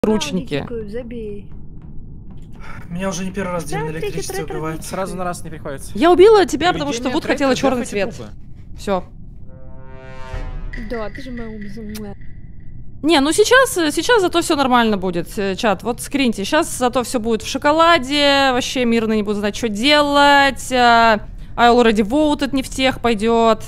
ручники. Забей. Меня уже не первый раз день на электричестве убивает. Сразу на раз не приходится. Я убила тебя, потому что Вуд хотела черный цвет. Все. Да, ты же моя умница. Не, ну сейчас зато все нормально будет, чат. Вот скриньте. Сейчас зато все будет в шоколаде. Вообще мирно не буду знать, что делать. I already voted не в тех пойдет.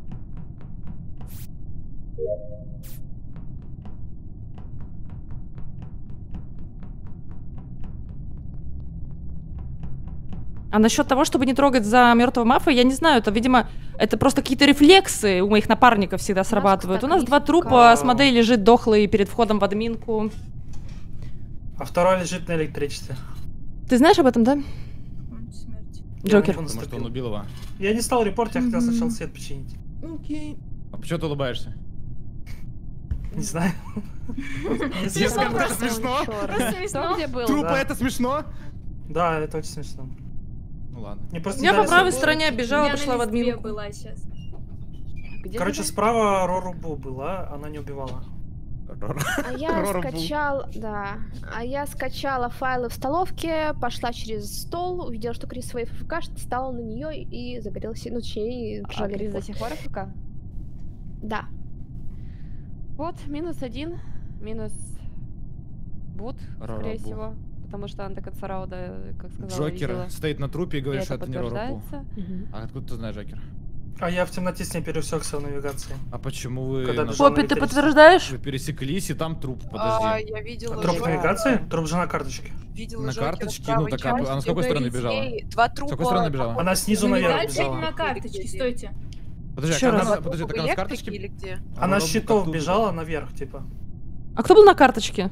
А насчет того, чтобы не трогать за мертвого мафа, я не знаю, это, видимо, это просто какие-то рефлексы у моих напарников всегда срабатывают. У нас два трупа, Асмодей лежит дохлый перед входом в админку. А второй лежит на электричестве. Ты знаешь об этом, да? Джокер. Потому что он убил его. Я не стал репортить, я хотел сначала свет починить. Окей. А почему ты улыбаешься? Не знаю. Это смешно. Кто где был? Трупа это смешно? Да, это очень смешно. Ну ладно. Я по правой стороне бежала, пошла в админку. Была сейчас. Короче, справа Рорубу была, она не убивала. А я скачал, да. А я скачала файлы в столовке, пошла через стол, увидела, что Крис своей ФК, встала на нее и загорелась. Ну, точнее, А Крис до сих пор ФК? Да. Вот, -1, минус Бут, скорее всего. Потому что Анта Кацарауда, как сказала, Джокер видела. стоит на трупе и говорит, что это не Рорубу. А откуда ты знаешь, Джокер? А я в темноте с ней пересекся в навигации. А почему вы... Поппи, ты подтверждаешь? Вы пересеклись, и там труп, подожди. Я видела... Труп в навигации? Труп же на карточке. Видела на Джокера карточке? Ну так, она с какой стороны бежала? Два трупа... С какой стороны бежала? Она снизу наверх бежала. На карточке, стойте. Подожди, Еще раз. подожди, так она с карточки? Или где? Она с щитов бежала наверх, типа. А кто был на карточке?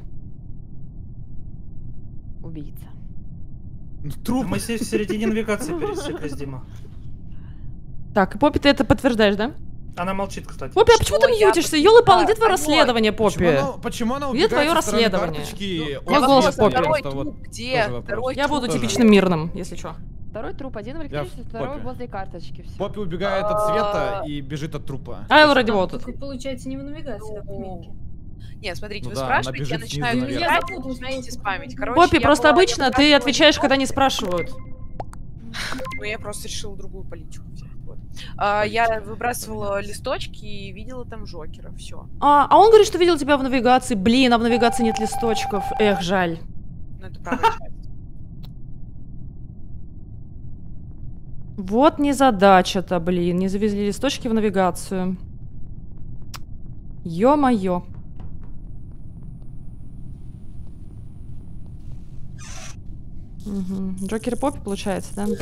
Убийца. Труп. Мы здесь в середине навигации пересеклись, Дима. Так, Поппи, ты это подтверждаешь, да? Она молчит, кстати. Поппи, а почему ты мьютишься? Ёлы-палы, где твое расследование, Поппи? Почему она Где твое убегает со стороны расследование? карточки? Мой голос Поппи. Где? Я буду типичным мирным, если что. Второй труп, один в электричестве, второй Поппи. возле карточки. Всё. Поппи убегает от света и бежит от трупа. I already voted. Тут, получается, не в навигации, так, Минки. Нет, смотрите, Ну вы да, она спрашиваете, я бежит начинаю снизу наверх. наверх, Я вы начинаете спамить. Короче, Поппи, я просто была- обычно ты отвечаешь, когда не спрашивают. Ну, я просто решила другую политику взять. Вот. Я выбрасывала листочки и видела там Джокера, все. А он говорит, что видел тебя в навигации. Блин, а в навигации нет листочков. Эх, жаль. Ну, это правда. Вот незадача-то, блин. Не завезли листочки в навигацию. Ё-моё. Угу. Джокер и Поппи, получается, да?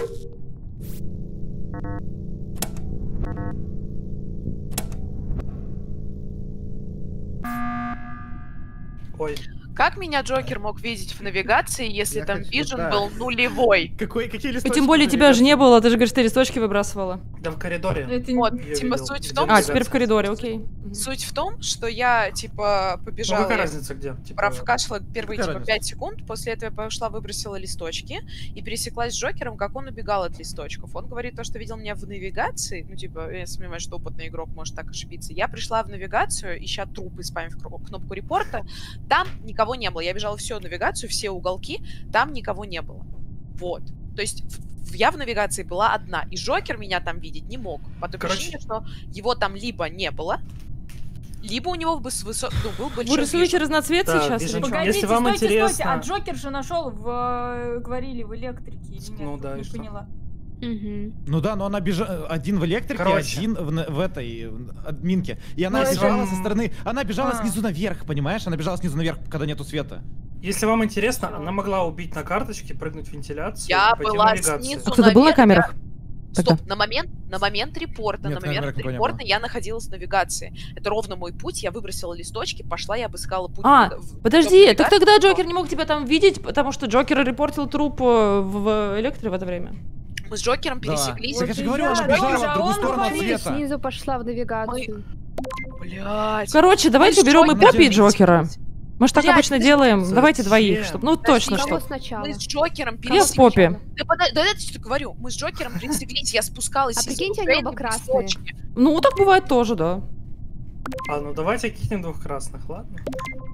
Ой. Как меня Джокер мог видеть в навигации, если Я там хочу, вижен да. был нулевой? Какие И листочки? тем более тебя же не было, ты же говоришь, ты листочки выбрасывала. Да в коридоре. Это Вот, Я типа, видел. суть в том, А, теперь в коридоре, окей. суть в том, что я, типа, Ну побежала... какая разница где? Типа, Профкашла первые, Какая типа, разница? 5 секунд, после этого я пошла, выбросила листочки и пересеклась с Джокером, как он убегал от листочков. Он говорит то, что видел меня в навигации, ну, типа, я сомневаюсь, что опытный игрок может так ошибиться. Я пришла в навигацию, ища трупы, спамив кнопку репорта, там никого не было. Я бежала всю навигацию, все уголки, там никого не было. Вот. То есть я в навигации была одна, и Джокер меня там видеть не мог. По той причине, что его там либо не было, либо у него бы был большой Вы рисуете вижен. разноцвет Да, сейчас вижен. или что? Погодите, Если вам стойте, интересно- стойте, а Джокер же нашел говорили, в электрике или нет? Ну да, и не что? поняла. Ну да, но она бежала один в электрике, Короче. один в этой админке. И она Ну, это- бежала со стороны. Она бежала А. снизу наверх, понимаешь? Она бежала снизу наверх, когда нету света. Если вам интересно, она могла убить на карточке, прыгнуть в вентиляцию Я и пойти в была навигацию. снизу А кто-то был на наверх, камерах? Стоп, Тогда. на момент репорта, Нет, на момент камерок никого не репорта было. я находилась в навигации. Это ровно мой путь, я выбросила листочки, пошла и обыскала путь. А, в подожди, так навигацию. тогда Джокер не мог тебя там видеть, потому что Джокер репортил труп в электре в это время. Мы с Джокером Да. пересеклись. Так я же Вот говорю, и она я, бежала Джокер, в другую он сторону от говорит, света. Снизу пошла в навигацию. Блядь. Короче, давайте Мы с уберем и Джокером Поппи, и пересеклись. Джокера. Мы ж так Блядь, обычно ты- делаем. Давайте Зачем? двоих, чтобы. Ну точно, Кого что. сначала? Мы с Джокером Я с Поппи. Да это что говорю. Мы с Джокером пересеклись, я спускалась А из прикиньте, они Украины оба в красные. листочки. Ну, так бывает тоже, да. А, ну давайте кинем двух красных, ладно?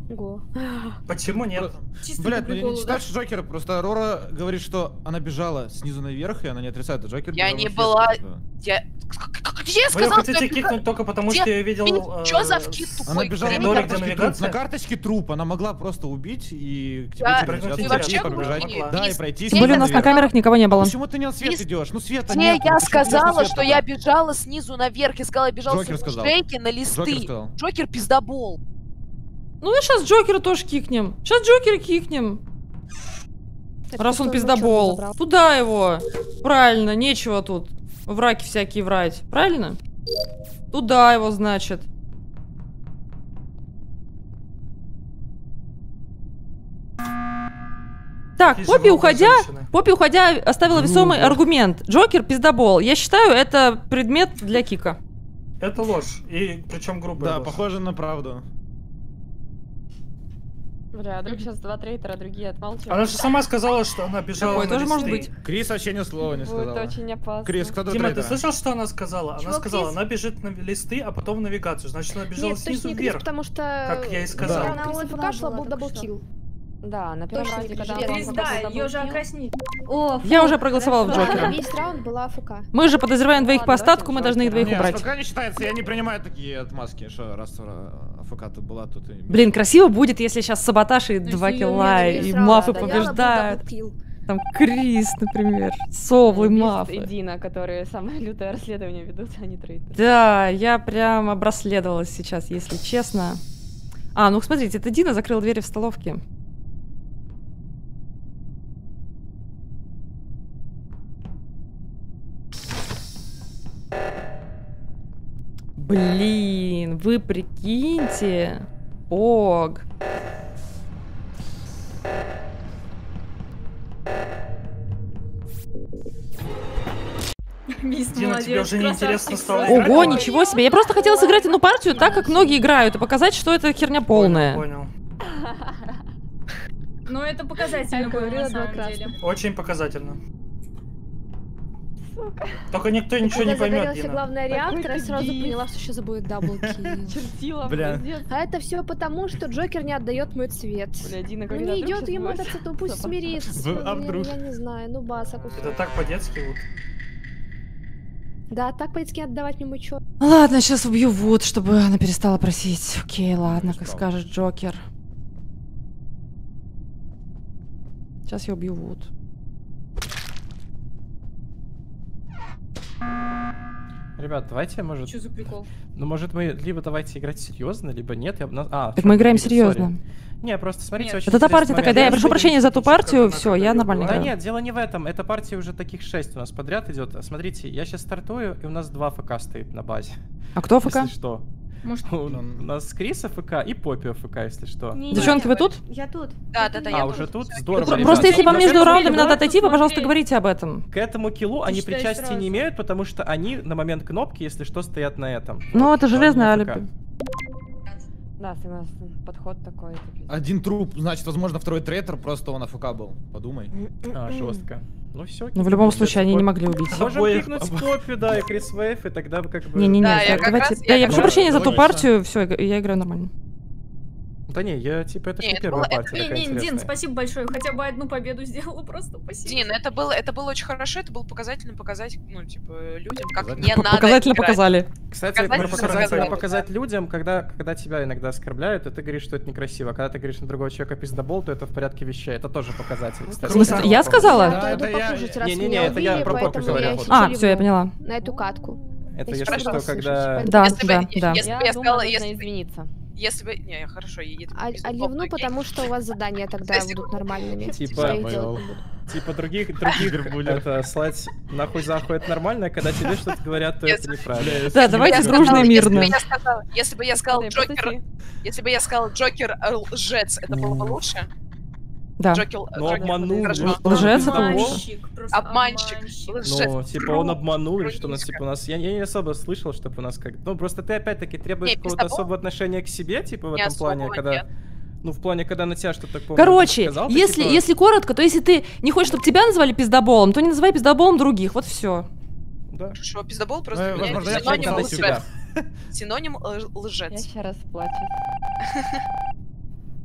Го. Почему нет? Блядь, ну не читаешь Джокера, просто Рора говорит, что она бежала снизу наверх, и она не отрицает, а Джокер... Я не была... Я... Где я сказала, вы хотите кикнуть только потому, что я видел... Чё за вкид тупой? Она бежала на карточке труп, она могла просто убить и... Да, и пройти. Тем более у нас на камерах никого не было. Почему ты не на свет идешь? Ну света Где нет. я сказала, что я бежала снизу наверх? Я сказала, я бежала Джокер с сказал. шейки на листы. Джокер пиздобол. Ну и сейчас Джокера тоже кикнем. Сейчас Джокера кикнем. Раз он пиздобол. Туда его. Правильно, нечего тут враки всякие врать. Правильно? Туда его, значит. Так, Поппи, уходя, оставила весомый аргумент. Джокер пиздобол. Я считаю, это предмет для кика. Это ложь. И причем грубая. Да, ложь. похоже на правду. Бля, вдруг сейчас 2 трейтера, а другие отмалчивают. Она же сама сказала, что она бежала Такое на тоже листы. может быть. Крис вообще ни слова не сказала. Будет очень опасно. Крис, кто Дима, трейтера? ты слышал, что она сказала? Чего, Она сказала, Крис? она бежит на листы, а потом в навигацию. Значит, она бежала Нет, снизу точно не Крис, вверх. потому что... Как я и сказал. Когда она у ФК шла, был даблкил. Да, на первом Точно раунде, не когда Крис. она Крис, да, ее же окраснили. О, Я уже проголосовала в Джокера. Весь раунд была АФК. Мы же подозреваем двоих по Ладно, остатку, мы давайте должны их двоих Не, убрать. пока не считается, я не принимаю такие отмазки, что раз АФК тут была, тут и... Блин, красиво будет, если сейчас саботаж и 2 килла, и мафы Да, побеждают. даблкил. Там Крис, например, Совлы, Мист мафы. и Дина, которые самое лютое расследование ведут, а не трейтеры. Да, я прям обрасследовалась сейчас, если честно. А, ну смотрите, это Дина закрыла двери в столовке. Блин, вы прикиньте. Ог. Дина, тебе уже не интересно стало Ого, играть? ничего себе. Я просто хотела сыграть одну партию так, как многие играют, и показать, что это херня полная. Понял. Ну это показательно было на самом деле. Очень показательно. Только никто ничего не Когда поймет, загорелся Дина. главный реактор, я ты сразу бис. поняла, что сейчас будет даблкил. Чертила, Бля. пиздец. А это все потому, что Джокер не отдает мой цвет. Бля, Дина, Ну когда не вдруг идет щас ему будет? этот цвет, ну пусть смирится. А вдруг? Я не знаю, ну баса Это кусок. так по-детски вот. Да, так по-детски отдавать мне мой чё. Ладно, сейчас убью Вуд, чтобы она перестала просить. Окей, ладно, как скажешь, Джокер. Сейчас я убью Вуд. Ребят, давайте, может... Что за прикол? Ну, может, мы либо давайте играть серьезно, либо нет. Я бы... Так мы играем серьезно. Не, просто смотрите, Нет. очень Это та интересный партия такая, момент. да, я прошу прощения за ту партию, все, я нормально Да играю. нет, дело не в этом. Эта партия уже таких 6 у нас подряд идет. Смотрите, я сейчас стартую, и у нас 2 ФК стоит на базе. А кто ФК? Если что. Может... У нас Крис ФК и Поппи ФК, если что. Девчонки, вы тут? Я тут. Да, А, я уже тут. тут? Здорово, Просто ребята. если вам между Но раундами надо давай отойти, вы, пожалуйста, посмотреть. говорите об этом. к этому киллу они считаешь причастия сразу? не имеют, потому что они на момент кнопки, если что, стоят на этом. Ну, Вот, это да, железное не ФК. алиби. Да, согласна. Подход такой. это пиздец. Один труп, значит, возможно, второй трейтер, просто он АФК был. Подумай. А, жестко. Ну все. Но в любом случае они не могли убить. Можем Обоих- пикнуть Поппи, да, и Крис Вейв, и тогда как бы... Не-не-не, Да, я так, как давайте. раз- Да, я я как прошу раз- прощения за ту Логично. партию, все, я играю нормально. Да не, я типа это ж Не, не это первая было- партия такая Дин, интересная. спасибо большое. Хотя бы одну победу сделала, просто спасибо. Дин, это было очень хорошо, это было показательно показать, ну, типа, людям, как Показательно. не надо Показательно играть. показали. Кстати, это Показательно показательно показать. показать людям, когда тебя иногда оскорбляют, и ты говоришь, что это некрасиво. А когда ты говоришь на другого человека пиздобол, то это в порядке вещей. Это тоже показатель. Кстати, В смысле, это я надо сказала? Я это пойду я- покушать, раз Не-не-не, меня это я убили, про Поппи поэтому говорю. я А, сейчас все, я ливну поняла. на эту катку. помнить. Это Я если сейчас что, буду слышать, когда... поэтому- Да, Если бы- да. если Я бы я думаю, сказала, нужно если бы- извиниться. Если бы... Не, хорошо, я А ливну, потому что у вас задания тогда будут нормальными. Типа, Своих понял. делать не буду. Типа других это слать нахуй захуй это нормально, а когда тебе что-то говорят, то это неправильно. Да, давайте дружно и мирно. Если бы я сказал Да, Джокер... подожди. Если бы я сказал Джокер лжец, это было бы лучше? Да. Джокер... Ну, Джокер, обманул. хорошо. Лжец это лучше. Обманщик, просто Обманщик. Лжец. Ну, типа он обманул, или Трудничка. что у нас, типа у нас... Я не особо слышал, чтобы у нас как... Ну, просто ты опять-таки требуешь Не, какого-то пиздобол? особого отношения к себе, типа в Не этом плане, особого, когда... нет. Ну, в плане, когда на тебя что-то такое Короче, сказал, ты, если, типа, если коротко, то если ты не хочешь, чтобы тебя называли пиздоболом, то не называй пиздоболом других, вот все. Да. Хорошо, пиздобол просто Ну, у меня возможно, это я синоним на чё-то себя. лжец. Синоним Я лжец. сейчас расплачусь.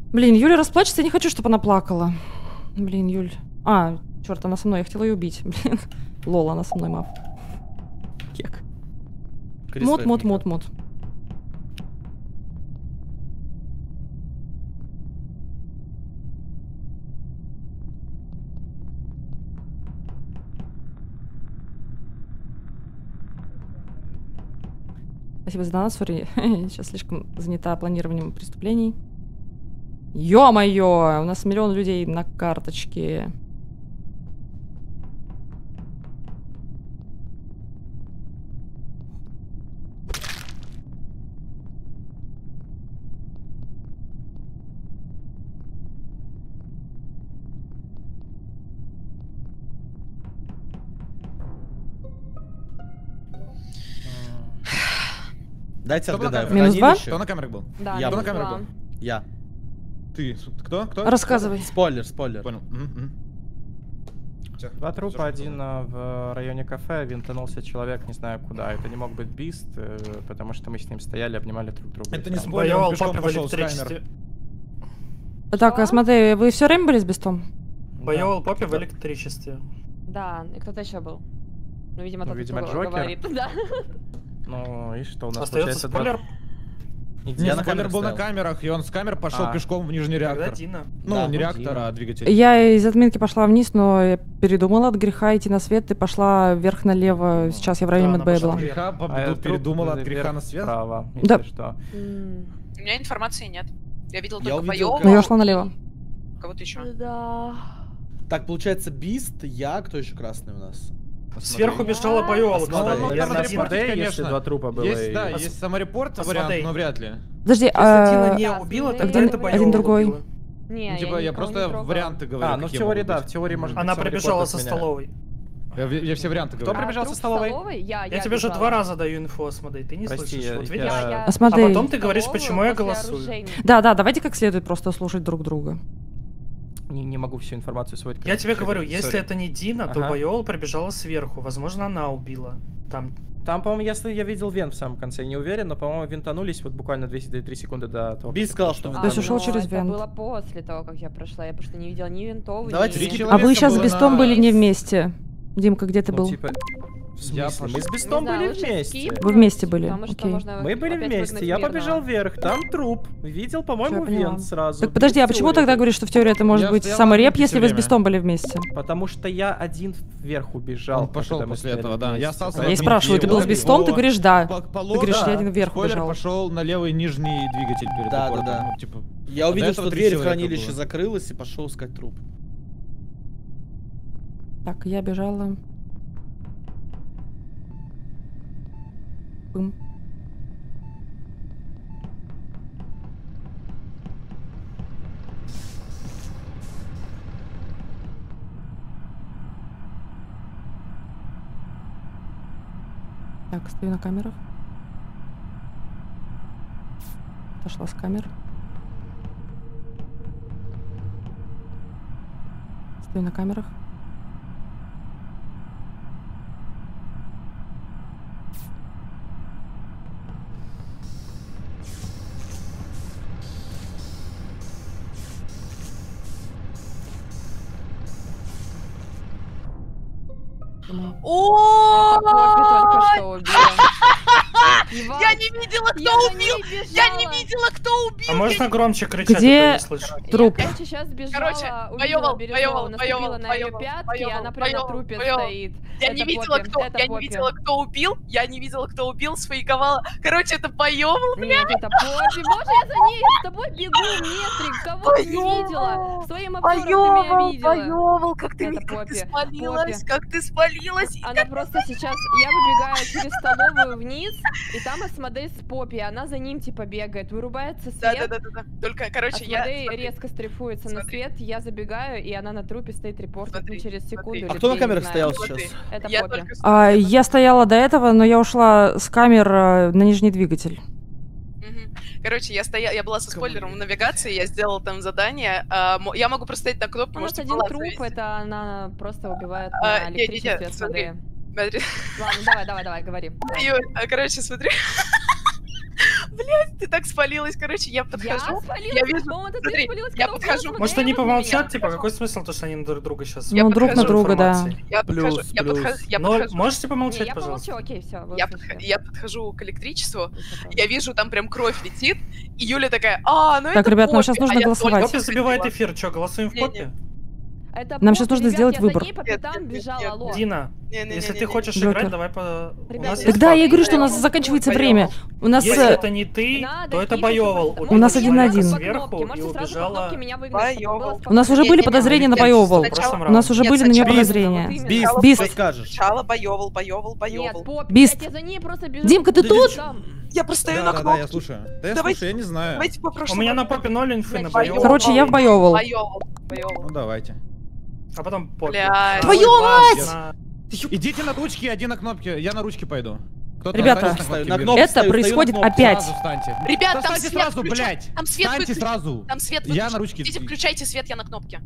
Блин, Юля расплачется, я не хочу, чтобы она плакала. Блин, Юль. А, черт, она со мной, я хотела ее убить. Блин. Лол, она со мной, мав. Кек. Мут. Спасибо за донат, сори. Сейчас слишком занята планированием преступлений. Ё-моё! У нас 1 миллион людей на карточке. Дайте отгадаю. Минус 2? Кто на камерах был? Да, Я Кто на минус камерах 2. был? Я. Ты. Кто? Рассказывай. Спойлер. Понял. Всё. 2 трупа, Всё, один в районе кафе, винтанулся человек, не знаю куда. Это не мог быть Бист, потому что мы с ним стояли, обнимали друг друга. Это и не там- спойлер, он Боевал пешком папе в пошел с электричестве. камер. Так, а смотри, вы все время были с Бестом? Боевал папе в электричестве. Да, и кто-то еще был. Ну, видимо, тот, видимо, кто Джокер. говорит. Да. Ну, и что у нас Остается получается? спойлер. Я на камерах был на стоял. камерах, и он с камер пошел А. пешком в нижний Тогда реактор. Дина. Ну, Да, не ну, реактор, Дина. а двигатель. Я из админки пошла вниз, но я передумала от греха идти на свет и пошла вверх налево. Сейчас я в районе Да, она Мэдбэя пошла была. вверх. Греха труп передумала от вверх греха на свет? Вправо, Да. если что. У меня информации нет. Я видела Я только увидел, Боёва. Но я шла налево. Кого-то еще. Да. Так, получается, Бист, я, кто еще красный у нас? Сверху бежала Боевал. Ну, кстати. ну, Я там на на Дина. репорте, Если конечно. 2 трупа было. Есть, и- да, есть саморепорт вариант, Посмотри. но вряд ли. Подожди, Если Дина не Да, убила, один тогда это Боевал другой. убила. Не, Ну, типа, я никого просто не трогала. варианты говорю. А, ну в какие теории, могут да, быть. в теории может Она быть пробежала саморепорт со от меня. столовой. Я все варианты Кто говорю. пробежал труп со столовой? Я тебе уже бежала. 2 раза даю инфу, Асмодей, ты не Прости, слышишь. Вот я- видишь? Я- Асмодей. А потом ты говоришь, Столовую почему я после голосую. оружейной. Да, давайте как следует просто слушать друг друга. Не могу всю информацию сводить. Я тебе говорю, Сори. если это не Дина, то Ага. Боевал пробежала сверху. Возможно, она убила. Там, по-моему, если я видел вент в самом конце, не уверен, но, по-моему, винтанулись вот буквально 2-3 секунды до того. Бист как сказал, я что прошел. То есть ушел но через это вент. было после того, как я прошла. Я просто не видела ни винтов, Давайте ни... три А вы сейчас с было Бестом на- были не вместе? Димка, где ты Ну, был? типа, в Я смысле? Мы пошел. с Бестом Не знаю, были лучше вместе. скип. Вы вместе были? Потому что Окей. можно Мы были опять вместе, выгнать я мирно. побежал вверх, там труп. Видел, по-моему, Всё, я поняла. вент сразу. Так подожди, а почему тогда говоришь, что в теории это может Я быть стоял самореп, на если вы с время. Бестом были вместе? Потому что я один вверх убежал. Он пошел когда мы после стояли этого, да. Я вместе. остался Я и в спрашиваю, ты был с админке, Бестом? Ты его- говоришь, да. По Ты говоришь, я один вверх спойлер, побежал. пошел на левый нижний двигатель перед Да, репортом. да. Ну, типа, Я до увидел, этого что 3 дверь в человека хранилище было. закрылась и пошел искать труп. Так, я бежала. Пым. Так, стою на камерах. Отошла с камер. Стою на камерах. О, Поппи только что убила. я не видела, кто Я за убил! ней Я не бежала. видела, кто убил! А можно громче кричать, Где а то не слышу. труп? Я, короче, сейчас бежала, Короче, увидела Боёвал, Бирюзову, Боёвал, наступила Боёвал, на ее Боёвал, пятки, и она Боёвал, прям на Боёвал, трупе Боёвал. стоит. Я Это не видела, Поппи, кто, это я не Поппи. видела, кто убил, я не видела, кто убил, сфейковала. Короче, это Боёвал. Нет, это Поппи. Боже, я за ней с тобой бегу, Метрик. Кого ты не видела? Своим обзором ты меня видела. Боёвал, как ты, Это как ты Поппи, спалилась, Поппи. как ты спалилась. Она просто сейчас... Я выбегаю через столовую вниз, и там Асмодей с Поппи. Она за ним, типа, бегает. Вырубается свет. Да. Только, короче, я... Асмодей смотри, резко стрейфуется на Смотри. свет, я забегаю, и она на трупе стоит репортит Смотри, через секунду. смотри. А или кто на две, камерах не стоял знаю. сейчас? Это Я Поппи. только... Я стояла до этого, но я ушла с камер на нижний двигатель. Мгм. Короче, я была со спойлером в навигации, я сделала там задание. Я могу простоять на кнопку, У нас можете один палец труп, завести. это она просто убивает А, на не-не-не, электричестве смотри. Асмодея. Смотри. Ладно, давай, говори. Юль, короче, смотри. Блядь, ты так спалилась, короче, я подхожу. спалилась, Я вижу, по-моему, это ты смотри, спалилась, я когда подхожу. упала. Может, они Я помолчат, я типа, какой смысл, то, что они друг друга сейчас... Ну, друг на друга, да. Я подхожу, я Но подхожу. можете Не, помолчать, я пожалуйста? помолчу, окей, все. Я подхожу к электричеству, я вижу, там прям кровь летит, и Юля такая, ну Так, это ребят, нам Поппи, сейчас нужно я голосовать. только Поппи забивает спросила. эфир, что, голосуем в Не-не. Поппи? Нам сейчас нужно сделать выбор. Нет, алло. Дина, Не-не-не-не-не. если ты хочешь Джокер. играть, давай по... У Ребят, нас я- есть Тогда я и факт. говорю, что у нас заканчивается время. У нас... Если это не ты, Надо то это кикать Байовал. просто. У нас Убила 1-1. человека По сверху кнопке, и можете сразу по убежала... кнопке меня выгнать, чтобы было У нас уже были Не-не-не, подозрения на нет, Байовал. сначала- У нас уже Нет, были на нее сначала- подозрения. Вот именно. Бист, Бист. что скажешь? Сначала Байовал. Нет, Поппи, Бист. блядь, я за ней просто бежу. Димка, ты тут? Я просто стою на Да, кнопке. я слушаю. Да я Давайте- слушаю, я не знаю. Давайте попрошу. У меня на Поппи 0 инфы, на Блядь, Байовал. Короче, я в Байовал. Байовал. Ну давайте. А потом Поппи. Блядь. Твою мать! На- Идите на ручки, один на кнопке. Я на ручки пойду. Кто-то Ребята, останется на кнопке, на блин. кнопке Это стою, происходит стою на кнопке. опять. Сразу встаньте. Ребят, Да там встаньте свет сразу, включен. блядь. Там свет Встаньте выключен. сразу. Там свет Я выключен. на ручке. Идите, включайте свет, я на кнопке.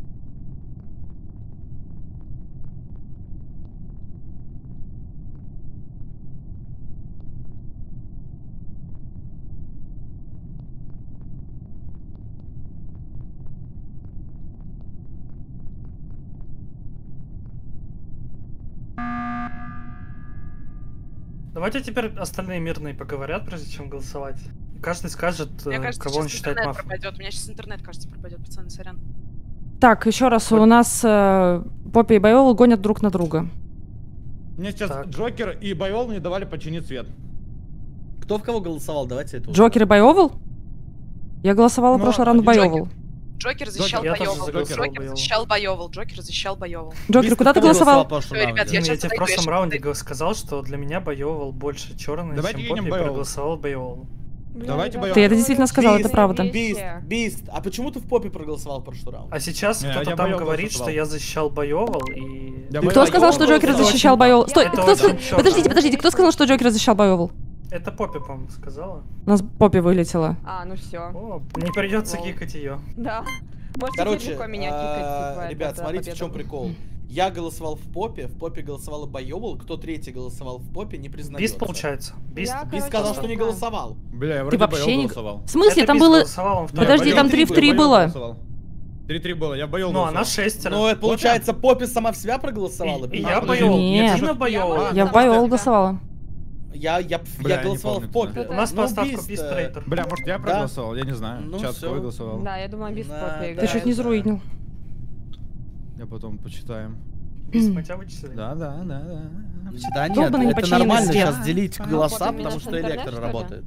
Давайте теперь остальные мирные поговорят, прежде чем голосовать. И каждый скажет, Мне кажется, кого он сейчас считает интернет мафией. пропадет. У меня сейчас интернет, кажется, пропадет, пацаны, сорян. Так, еще раз, у нас Поппи и Байовал гонят друг на друга. Мне сейчас Так. Джокер и Байол не давали починить свет. Кто в кого голосовал? Давайте это Джокер и Байовал? Я голосовала в Ну, прошлый раунд один Байовал. Джокер защищал я тоже Байовал. за Джокера Джокер Байовал. защищал Байовал. Джокер защищал Байовал. Джокер, куда ты голосовал? Ребят, Дина, я щас тебе в подойду, прошлом я раунде щас сказал, что для меня Байовал больше черный, Давайте чем кинем Поппи, Байовал. проголосовал Байовал. Давайте Байовал. Ты это действительно сказал, это Бист, правда. Бист, а почему ты в Поппи проголосовал в прошлый раунд? А сейчас Не, кто-то я там Байовал говорит, голосовал. что я защищал Байовал, и... Я Кто Байовал сказал, что Джокер голосовал. защищал Байовал? Стой, Это кто очень сказал... чёрно. Подождите, кто сказал, что Джокер защищал Байовал? Это Поппи, по-моему, сказала. У нас Поппи вылетела. Ну все. О, не придется Лол. кикать ее. Да. Можете Короче, легко меня кикать, типа, ребят, это за смотрите, в чем победу. прикол. Я голосовал в Поппи голосовала Байовал, кто третий голосовал в Поппи, не признается. Бист получается. Бист. Я, Бист короче, сказал, что не да. голосовал. Бля, я вроде вообще Байол не- голосовал. В смысле, Это там Бист было... голосовал, он второй. Подожди, там 3 в 3 было. 3-3 было, я Байол Ну, голосовал. она 6. Ну, это получается, Поппи сама в себя проголосовала. И блин. я подожди, Байовал. нет. Дина Байовал. Я в Байовал голосовала. Я Бля, я не голосовал в помню, Поппи. кстати. У нас Ну, по остатку Бист, Бист трейтер. Бля, может я Да. проголосовал, я не знаю. Ну, Чат, всё. кого я голосовал? Да, я думаю, Бист Да, Поппи да. Ты играет. чуть не заруинил. Я потом почитаем. Бист, мы тебя вычислили. Да. Да нет, Долбаный это непочиненный нормально свет. сейчас делить Ага, голоса, Поппи потому меня что с интернет, электро что ли? работает.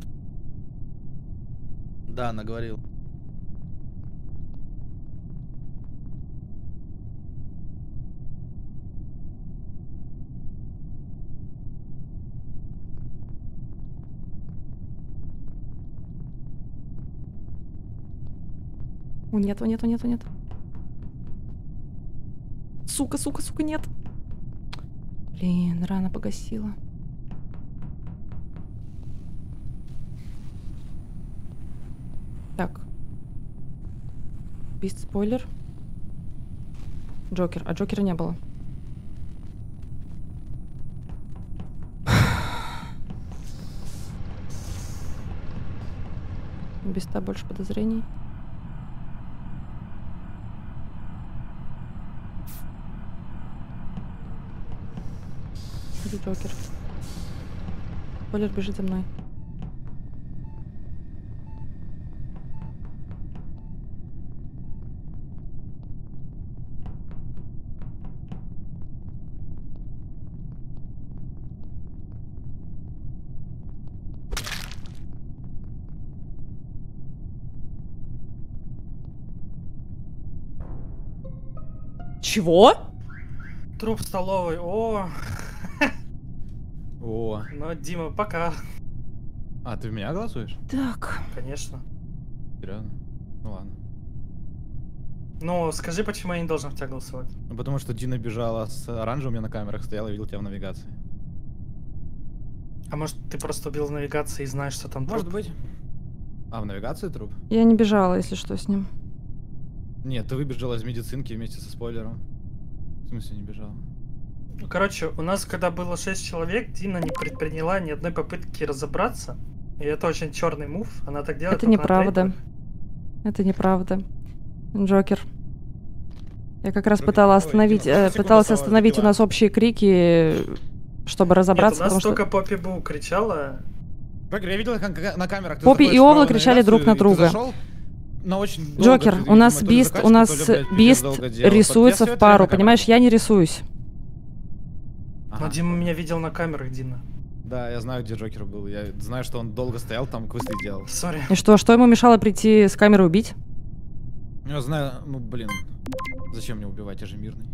Да, она говорила. О, нету. Сука, нет. Блин, рано погасила. Так. Бист спойлер. Джокер. А Джокера не было. У Биста больше подозрений. Где Джокер? Спойлер бежит за мной. Чего? Труп в столовой. О, О. ну, Дима, пока. А, ты в меня голосуешь? Так. Конечно. Серьезно? Ну ладно. Ну, скажи, почему я не должен в тебя голосовать? Ну потому что Дина бежала с оранжевым, я на камерах стоял и видел тебя в навигации. А может, ты просто убил в навигации и знаешь, что там Может труп? быть. А, в навигации труп? Я не бежала, если что, с ним. Нет, ты выбежала из медицинки вместе со спойлером. В смысле не бежала? Ну, короче, у нас, когда было 6 человек, Дина не предприняла ни одной попытки разобраться. И это очень черный мув. Она так делает. Это неправда. Это неправда. Джокер. Я как раз пыталась остановить у нас общие крики, чтобы разобраться. Нет, у нас только Поппи Бу кричала. Я видел на камерах. Поппи и Овла кричали друг на друга. Джокер, у нас Бист рисуется в пару, понимаешь? Я не рисуюсь. Но Дима меня видел на камерах, Дина. Да, я знаю, где Джокер был. Я знаю, что он долго стоял там, квесты делал. Сори. И что ему мешало прийти с камеры убить? Я знаю, ну блин. Зачем мне убивать, я же мирный.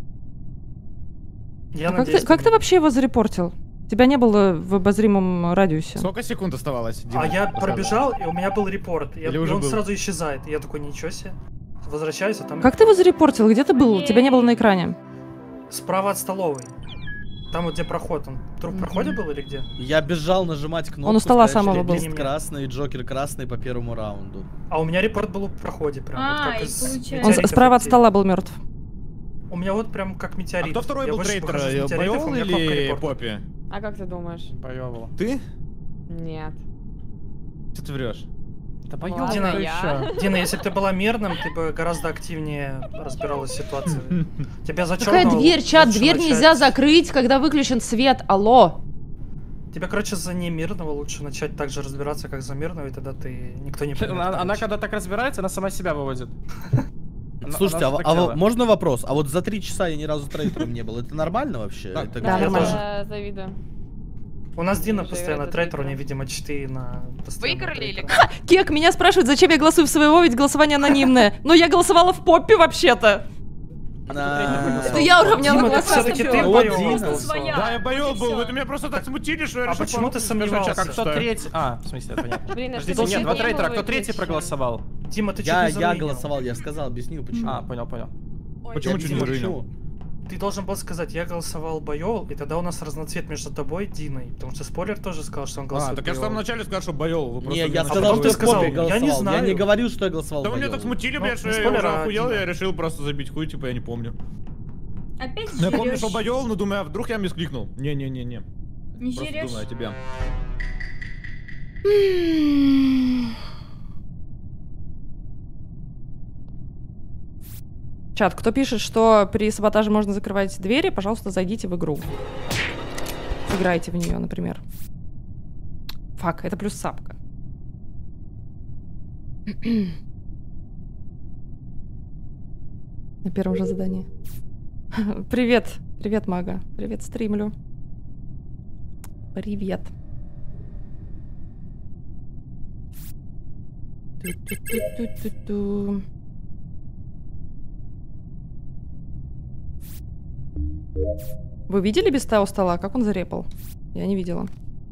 Как ты вообще его зарепортил? Тебя не было в обозримом радиусе. Сколько секунд оставалось? А я пробежал, и у меня был репорт. И он сразу исчезает. И я такой, ничего себе. Возвращаюсь, а там... Как ты его зарепортил? Где ты был? Тебя не было на экране. Справа от столовой. Там вот где проход. Он вдруг в проходе был или где? Я бежал нажимать кнопку. Он у стола самого был. Бист красный, Джокер красный по первому раунду. А у меня репорт был в проходе прям. Он справа от стола был мертв. У меня вот прям как метеорит. А кто второй был трейтер? Байол или Поппи? А как ты думаешь? Байол. Ты? Нет. Что ты врешь? Да Байол, Дина, если бы ты была мирным, ты бы гораздо активнее разбиралась в ситуации. Тебя за Какая дверь, чат? Дверь нельзя закрыть, когда выключен свет. Алло. Тебе, короче, за немирного лучше начать так же разбираться, как за мирного, и тогда ты никто не поймет. Она когда так разбирается, она сама себя выводит. Слушайте, а можно вопрос? А вот за 3 часа я ни разу трейтером не был. Это нормально вообще? Да, нормально. Завидую. У нас Дина постоянно трейтер, у нее, видимо, читы на... Выиграли или как? Кек, меня спрашивают, зачем я голосую в своего, ведь голосование анонимное. Но я голосовала в Поппи вообще-то. Это я уравняла голоса. Все-таки ты Байол. Да, я Байол был, вы меня просто так смутили, что я решил... А почему ты сомневался? Как кто третий? А, в смысле, это понятно. Подождите, нет, 2 трейтера, кто третий проголосовал? Дима, ты чуть не Я голосовал, я сказал, объяснил почему. А, понял. Почему чуть не руинил? Ты должен был сказать, я голосовал Байол, и тогда у нас разноцвет между тобой и Диной. Потому что спойлер тоже сказал, что он голосует так я же в самом начале сказал, что Байол. Не, я сказал, что ты сказал, Поппи голосовал. я не знаю. Я не говорил, что я голосовал Да вы Байол. меня так смутили, блядь, что я спойлер, уже а охуел, Дима? я решил просто забить хуй, типа я не помню. Опять Я помню, жрёшь. что Байол, но думаю, а вдруг я мискликнул. Не-не-не-не. Не Просто жрёшь? думаю о тебе. Чат, кто пишет, что при саботаже можно закрывать двери, пожалуйста, зайдите в игру. Играйте в нее, например. Фак, это плюс сапка. На первом же задании. Привет. Привет, Мага. Привет, стримлю. Привет. Ту-ту-ту-ту-ту-ту. Вы видели Биста у стола? Как он зарепал? Я не видела.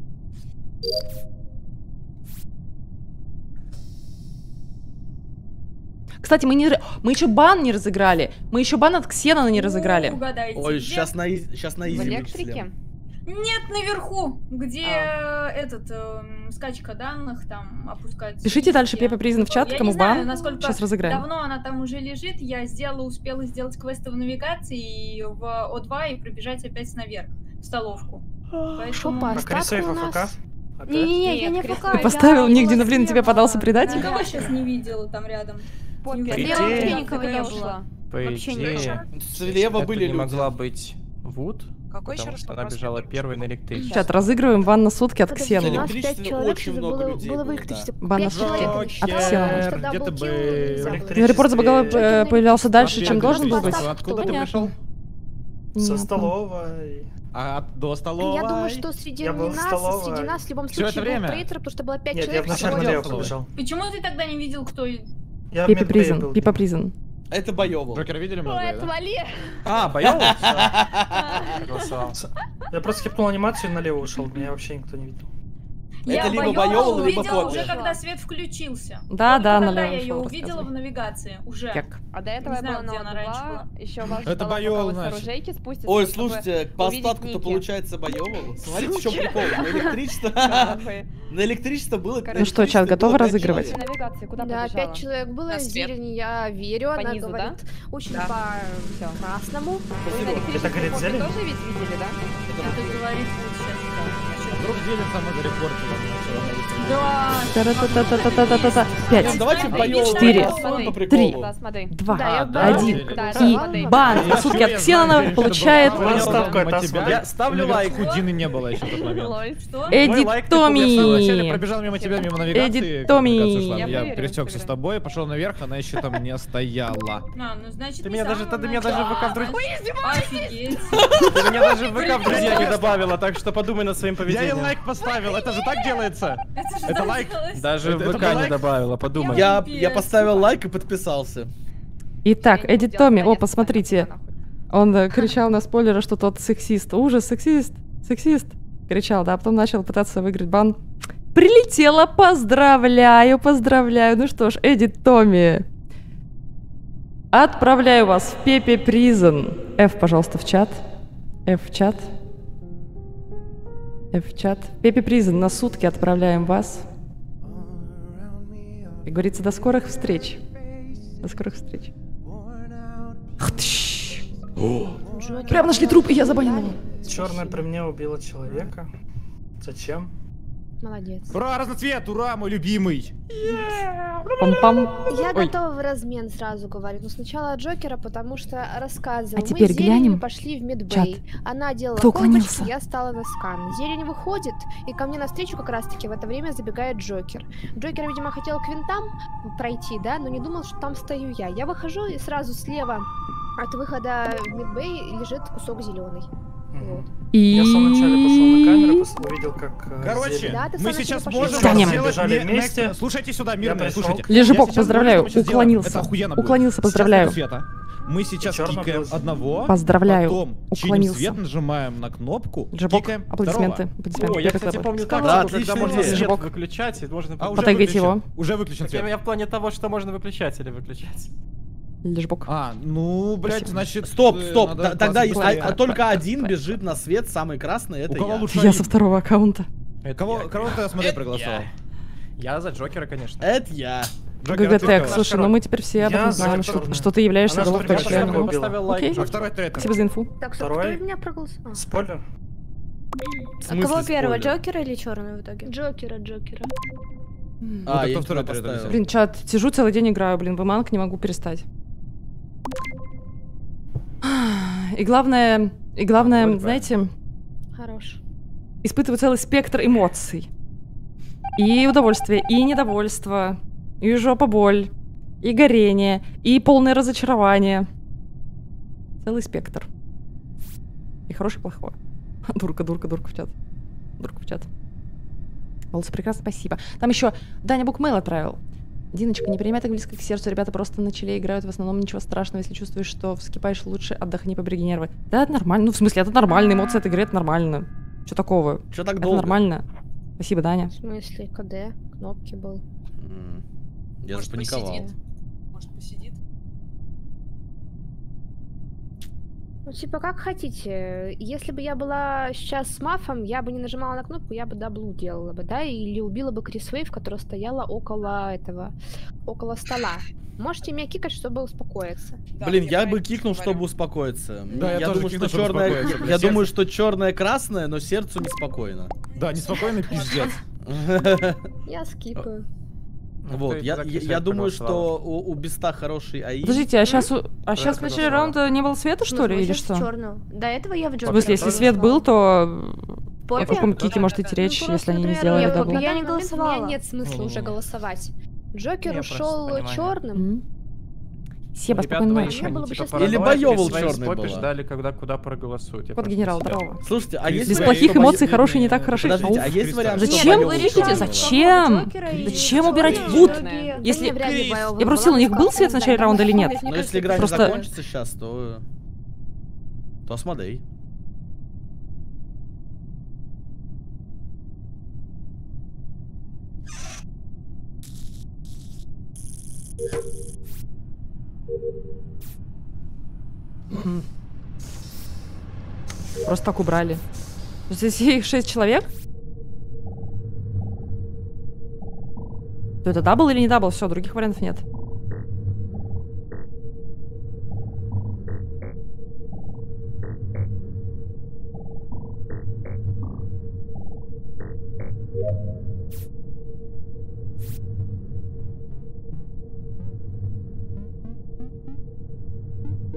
Кстати, мы еще бан не разыграли. Мы еще бан от Ксенона не разыграли. Угадайте. Ой, где? сейчас на изи В электрике? Нет, наверху, где скачка данных, там опускается. Пишите дальше Пеппа Призен в чат, Я кому не знаю, бан. насколько Сейчас разыграем. давно она там уже лежит. Я успела сделать квесты в навигации и в О2 и пробежать опять наверх, в столовку. Поэтому... По А Крисейф остатку у нас... АФК? Не-не-не, я не Нет, ФК. Ты поставил нигде, на блин, тебе подался предатель? Никого сейчас не видела там рядом. Поппи, Не идее- видела, Слева я никого не ушла. было. По Вообще идее, ничего. Слева это были не люди. могла быть Вуд, Какой еще потому раз что она вопрос? бежала первой на электричестве. Чат, разыгрываем бан на сутки от Подожди, у Ксенона. нас 5 Электричество человек очень было много людей было в было, электричестве. Бан 5 человек. от Ксенона. Тогда Где ты был килл, был? нельзя было. Но репорт забагалов появлялся дальше, чем должен был быть. Откуда ты Понятно. пришел? Со Нет, столовой. А до столовой? Я думаю, что среди Я был в нас, столовой. среди нас в любом Всё это случае был время? трейтер, потому что было 5 Нет, я человек. вначале всего. налево столовой. побежал. Почему ты тогда не видел, кто... Я в Пипа медбее Призен, был. Пипа Призен. Это Байол. Джокера видели много, Ой, да? отвали! А, Байол? Голосовал. Я просто скипнул анимацию и налево ушел. Меня вообще никто не видел. Это либо Байол Байол, либо увидела Поппи. уже, когда свет включился. Да, Только да, тогда налево я ее ушел, увидела в рассказывай. навигации уже. Кек. А до этого Не я знаю, была на где она раньше была. О2, еще вас Это ждала, Байол, пока вы с значит. оружейки спуститесь, Ой, чтобы слушайте, по увидеть остатку-то ники. получается Байол. Смотрите, в чем прикол. На электричество... Вы. На электричество было... Ну что, чат, готовы разыгрывать? В навигации куда Да, побежала? 5 человек было, На свет. Зелень, я верю, она низу, говорит очень Да. по красному. Вы на электричестве Это говорит Поппи зелень? тоже ведь видели, да? Это говорит вот сейчас. вдруг Зелень сама зарепортила. Та-та-та-та-та-та-та-та. 5, Давайте боём. 4, по 3, приколу. 2, Да, 1. да, И бан! По сутки от Ксенона получает Я ставлю лайк. У Дины не было еще в тот момент. Что? Эдит Вначале Томми. пробежал мимо тебя, мимо навигации. Эдит Томми. коммуникация шла. Я Я поверю в пересекся с Инстаграм. тобой, пошел наверх, она еще там не стояла. А, ну значит, Ты не меня даже, самого ты меня даже в ВК в друзья. Офигеть. Ты меня даже в ВК в друзья не добавила, так что подумай над своим Я ей поведением. лайк поставил, это же так делается. Это же Это так лайк. делалось. Даже в Это ВК был не лайк? добавила, подумай. Я поставил лайк и подписался. Итак, Я не Эдит буду делать Томми, о, конец, посмотрите. нахуй. Он кричал на спойлера, что тот сексист. Ужас, сексист, сексист. Кричал, да, а потом начал пытаться выиграть бан. Прилетела, поздравляю, поздравляю. Ну что ж, Эдит Томми. Отправляю вас в Пепе Призон. F, пожалуйста, в чат. F в чат. F в чат. Пепе Призон, на сутки отправляем вас. Как говорится, до скорых встреч. До скорых встреч. Ах-тш. Прям нашли труп, и я забанила его. Черная при мне убила человека. Зачем? Молодец. Ура, разноцвет, ура, мой любимый. Пам-пам. Я Ой. готова в размен сразу говорить. Но сначала от Джокера, потому что рассказываю. А теперь Мы с Зеленью глянем пошли в медбей. чат. Она делала Кто колбочки, уклонился? я стала на скан. Зелень выходит, и ко мне навстречу как раз-таки в это время забегает Джокер. Джокер, видимо, хотел к винтам пройти, да, но не думал, что там стою я. Я выхожу, и сразу слева от выхода в медбей лежит кусок зеленый. Вот. И... Я в самом начале пошел на камеру, после увидел, как Короче, Да, ты мы сам сейчас себе можем пошел. Встанем. сделать Бежали не- вместе. next- Слушайте сюда, мирные, пришел. слушайте. Лежебок, Я сейчас поздравляю, говорю, что мы сейчас делаем. уклонился. Это охуенно будет. Уклонился, Сейчас поздравляю. нету света. Мы сейчас Чёрно кикаем было. одного, Поздравляю, потом чиним уклонился. свет, нажимаем на кнопку, Лежебок, кикаем аплодисменты. второго. Аплодисменты. О, я, Пепе кстати, Клэпа. помню так, Да, что когда отличная можно идея. свет выключать, и можно... А уже Подойдите выключен. его. Уже выключен Так свет. я в плане того, что можно выключать или выключать. Лежебок. А, ну, блядь, Спасибо. значит... Стоп, стоп, надо тогда классный если клавиатур. только один бежит на свет, самый красный, это У кого я. лучше Я один? со второго аккаунта. Кого ты, смотри, проголосовал? Я за Джокера, конечно. Это я. Джокер, а ты ГГТ, кого? слушай, ну мы теперь все об Я этом за знаем, чёрную. что ты являешься Она же головкой только члена. что Я поставил лайк. Окей. А второй трек. Спасибо за инфу. Так, что Второй. кто меня проголосовал? Спойлер. В смысле спойлер? Джокера или черного в итоге? Джокера. А, Это я кто тебя второй трек поставил. написал? Блин, чат, сижу целый день играю, блин, в манк не могу перестать. И главное, Вроде знаете, Хорош. испытываю целый спектр эмоций. И удовольствие, и недовольство, и жопа боль, и горение, и полное разочарование. Целый спектр. И хороший, и плохой. Дурка в чат. Дурка в чат. Волосы прекрасно, спасибо. Там еще Даня Букмейл отправил. Диночка, не принимай так близко к сердцу, ребята просто на челе играют, в основном ничего страшного, если чувствуешь, что вскипаешь, лучше отдохни, побереги нервы. Да, это нормально, ну в смысле, это нормально, эмоции от игры, это нормально. Что такого? Чё так Это долго? нормально. Спасибо, Даня. В смысле, КД, кнопки был. Я Может, запаниковал. посидит? Может, посидит? Ну, типа, как хотите. Если бы я была сейчас с мафом, я бы не нажимала на кнопку, я бы даблу делала бы, да, или убила бы Крис Вейв, которая стояла около стола. Можете меня кикать, чтобы успокоиться. Да, Блин, мне я про бы это кикнул, говорю. чтобы успокоиться. Да, я тоже думаю, кикнул, что чтобы черное, успокоиться, бля, я сердце- думаю, что черное красное, но сердцу неспокойно. Да, неспокойный пиздец. Я скипаю. Вот, я думаю, что у Беста хороший АИ. Подождите, а сейчас в начале голосовала. раунда не было света, что ли, или что? Черную. До этого я в В Джокера. смысле, если свет был, то Поппи? о каком кике можете речь, Ну, если они не просто, сделали например, дабл? на Я не данный момент У голосовала. меня нет смысла уже голосовать. Джокер Я просто ушел понимаю. черным. Себа, Ребята спокойной мои, ночи. Мне было бы они, сейчас типа, Или параноики, боёвал свои чёрный спопи была. ждали, куда проголосуют. Я Кот просто генерал, сидел. здорово. Слушайте, а Без есть Без Свои плохих бои- эмоций хорошие не так хороши. Подождите, а Ауф. есть вариант, Нет, что Зачем вы боёвал решите, чёрный зачем? был? Зачем убирать вуд? Если- Я просто спросила, у них был свет в начале раунда или нет? Но если игра Просто- не закончится сейчас, то Асмодей. Просто так убрали. Здесь их 6 человек? То это дабл или не дабл? Все, других вариантов нет.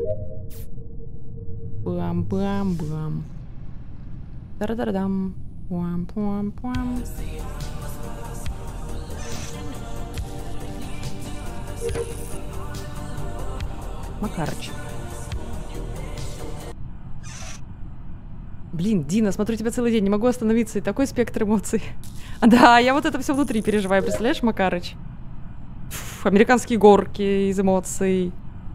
Бам-бам-бам. Тара-тара-дам. Пуам-пуам-пуам. Макарыч. Блин, Дина, смотрю тебя целый день, не могу остановиться, и такой спектр эмоций. Да, я вот это все внутри переживаю, представляешь, Макарыч? Фу, американские горки из эмоций.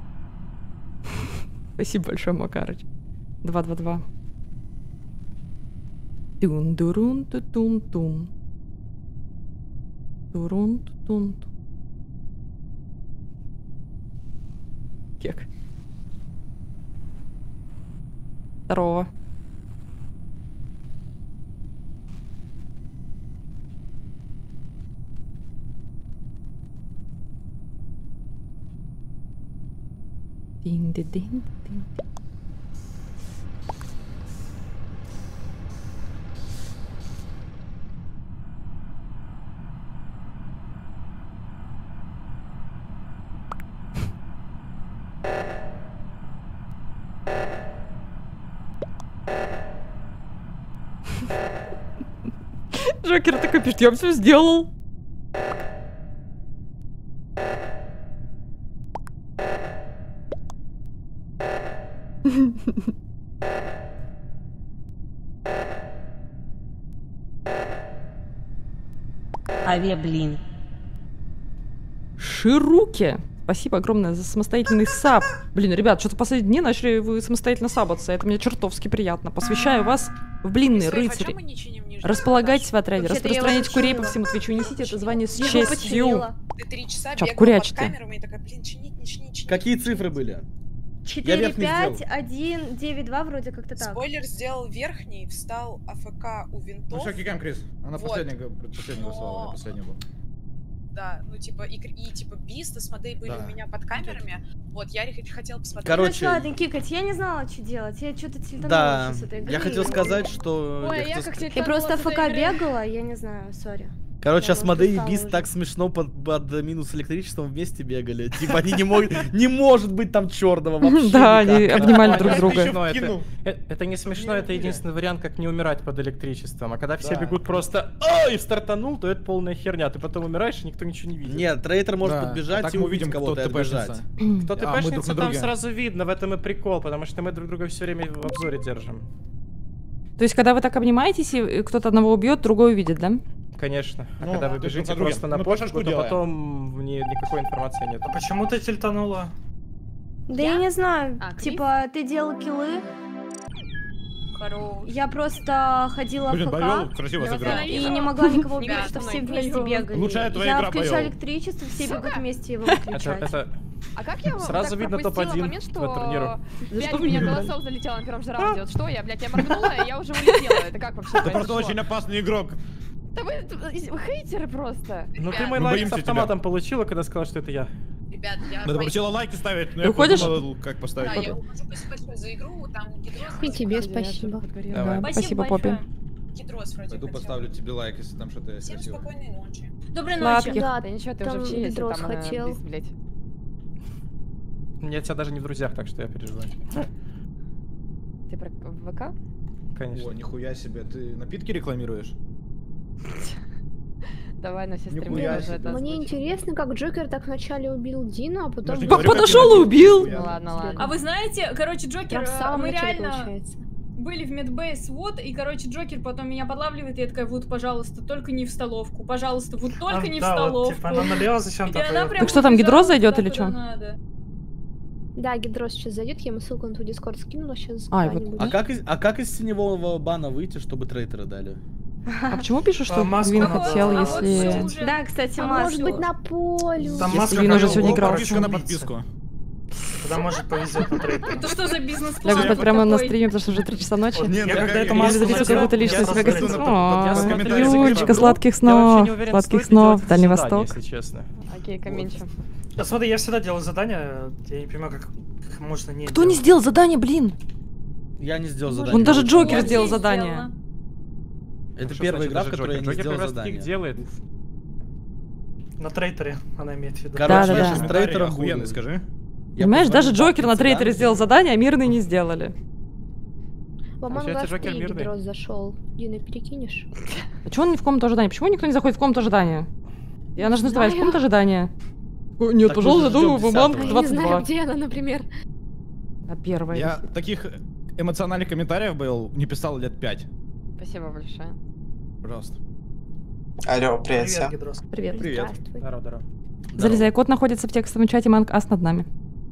Спасибо большое, Макарыч. 2-2-2. Тун-дурун-ту-тун-тун. Турун-тун-тун. Кек. Здорово. Дин-дин-дин-дин. Джокер такой пишет, я все сделал. Блин. Шируки. Спасибо огромное за самостоятельный саб. Блин, ребят, что-то последние дни начали вы самостоятельно сабаться. Это мне чертовски приятно. Посвящаю вас в блинные рыцари. Располагайтесь в отряде, распространяйте курей по всему Твичу, несите это звание с честью. Ты 3 часа Чё, бегала курячки? под камерами и такая, блин, чинить, не чинить. Какие цифры были? 4, 5, 1, 9, 2, вроде как-то так. Спойлер сделал верхний, встал АФК у винтов. Ну что, кикаем, Крис. Она Вот. последняя голосовала, я последняя была. Да, ну типа, и типа Бист и Смодей были Да. у меня под камерами. Вот, я хотела посмотреть. Короче, Ну, ладно, кикать, я не знала, что делать. Я что-то тильтанула да, с этой игры. я хотел сказать, что... Ой, я я хотел как ска- И просто АФК бегала, я не знаю, сори. Короче, Я, может, Асмодей и устала Бист уже. так смешно под минус электричеством вместе бегали. Типа они не могут... Не может быть там черного вообще Да, они никак. обнимали друг друга. Смешно, это не смешно, это единственный вариант, как не умирать под электричеством. А когда все Да. бегут просто и стартанул, то это полная херня. Ты потом умираешь, и никто ничего не видит. Нет, трейтер может Да, подбежать так и мы увидеть увидим, кого-то и кто отбежать. Кто А, мы друг ТПшница, на там друге. сразу видно, в этом и прикол, потому что мы друг друга все время в обзоре держим. То есть, когда вы так обнимаетесь, и кто-то одного убьет, другой увидит, да? Конечно. А Ну, когда вы то есть бежите друг на друга. просто на Мы почку, пошашку то делаем. потом никакой информации нет. А почему ты тильтанула? Да я не знаю, А, Крис? типа, ты делал киллы, Хорош. я просто ходила Блин, в Байол ФК красиво Я сыграл. и не могла никого убить, Ребята, что все мной. вместе бегали. Лучшая твоя Я игра, включала Байол. электричество, все бегут вместе его выключать. Это А как я Сразу так видно пропустила топ-1 момент, по турниру. что 5 вы у меня не голосов залетело на первом же раунде? Вот что я, блядь, я моргнула, и я уже улетела. Это как вообще Ты просто произошло? очень опасный игрок. Да вы хейтеры просто. Ну ты Ребят, мой мы лайк с боимся тебя. автоматом получила, когда сказала, что это я. Ребят, я... Надо просила лайки ставить, но Ты я уходишь? подумал, как поставить. Да, я ухожу, спасибо большое за игру, там Гидрос... И тебе спасибо. Давай. Да, спасибо, Поппи. Гидрос вроде Пойду хотел. поставлю тебе лайк, если там что-то есть Всем красивое. спокойной ночи. Доброй Сладких. ночи. Да, Да ничего, ты там уже в чьей, если Гидрос там хотел. Бист, блядь. Я тебя даже не в друзьях, так что я переживаю. Ты про ВК? Конечно. О, нихуя себе, ты напитки рекламируешь? Давай на все стримы Нихуя уже себе. это Мне озвучим. интересно, как Джокер так вначале убил Дину, а потом... Подожди, Как говорю, подошел какие и убил? напитки? Ну ладно, ладно. А вы знаете, короче, Прям Джокер, в самом мы начале реально получается. были в медбейс, вот, и, короче, Джокер потом меня подлавливает, и я такая, вот, пожалуйста, только не в столовку, пожалуйста, вот только не в Да, вот, столовку. типа, она налево зачем-то И она поехала. прям Так что там, убежала Гидро зайдет туда, или куда чё? надо. Да, Гидрос сейчас зайдет, я ему ссылку на твой дискорд скинула, сейчас Ай, бани вот. будет. А как из теневого бана выйти, чтобы трейтеры дали? А почему пишут, что А, маску Гвин надо- хотел, А вот если... всё уже. Да, кстати, А может всё. быть на полю. Там Если маска Гвин уже Харил сегодня Бог, играл. короче, Подписка на убийца. подписку. Тогда может повезет на трейдер. Это что за бизнес-план? Я, господи, прямо на такой? стриме, потому что уже 3 часа ночи. Вот, Не, я ну, когда я- эту я- маску Или я- за какую-то личность я своего смотрю, О, Я смотрю, Юлечка, я сладких вообще снов, не уверен, сладких стоит ли снов, делать Дальний задание, Восток. если честно. Окей, каменчу. Да смотри, я всегда делаю задания, я не понимаю, как можно не Кто не делать. сделал задание, блин? Я не сделал Он задание. даже Джокер Вот сделал здесь задание. сделано. Это Что первая значит игра, в даже которой я не Джокер сделал как раз таких задание. делает. На трейтере она имеет в виду. Короче, Да, я да, сейчас да. с трейтером охуенный, буду. скажи. Понимаешь, даже Джокер на трейтере сделал задание, а мирные не сделали. В Among Получается, Us Джокер 3 мирный. Гидрос зашел. Дина, перекинешь? А чего он не в комнату ожидания? Почему никто не заходит в комнату ожидания? Я даже называюсь в комнату ожидания. Нет, Так пожалуйста, мы же думаю, ждем в Among Я не знаю, 22. где она, например. А первая. Я таких эмоциональных комментариев был, не писал лет 5. Спасибо большое. Пожалуйста. Алло, привет Привет, всем. Гидрос. Привет. Привет. Здравствуй. Здорово, здорово. Залезай, код находится в текстовом чате Among Us над нами.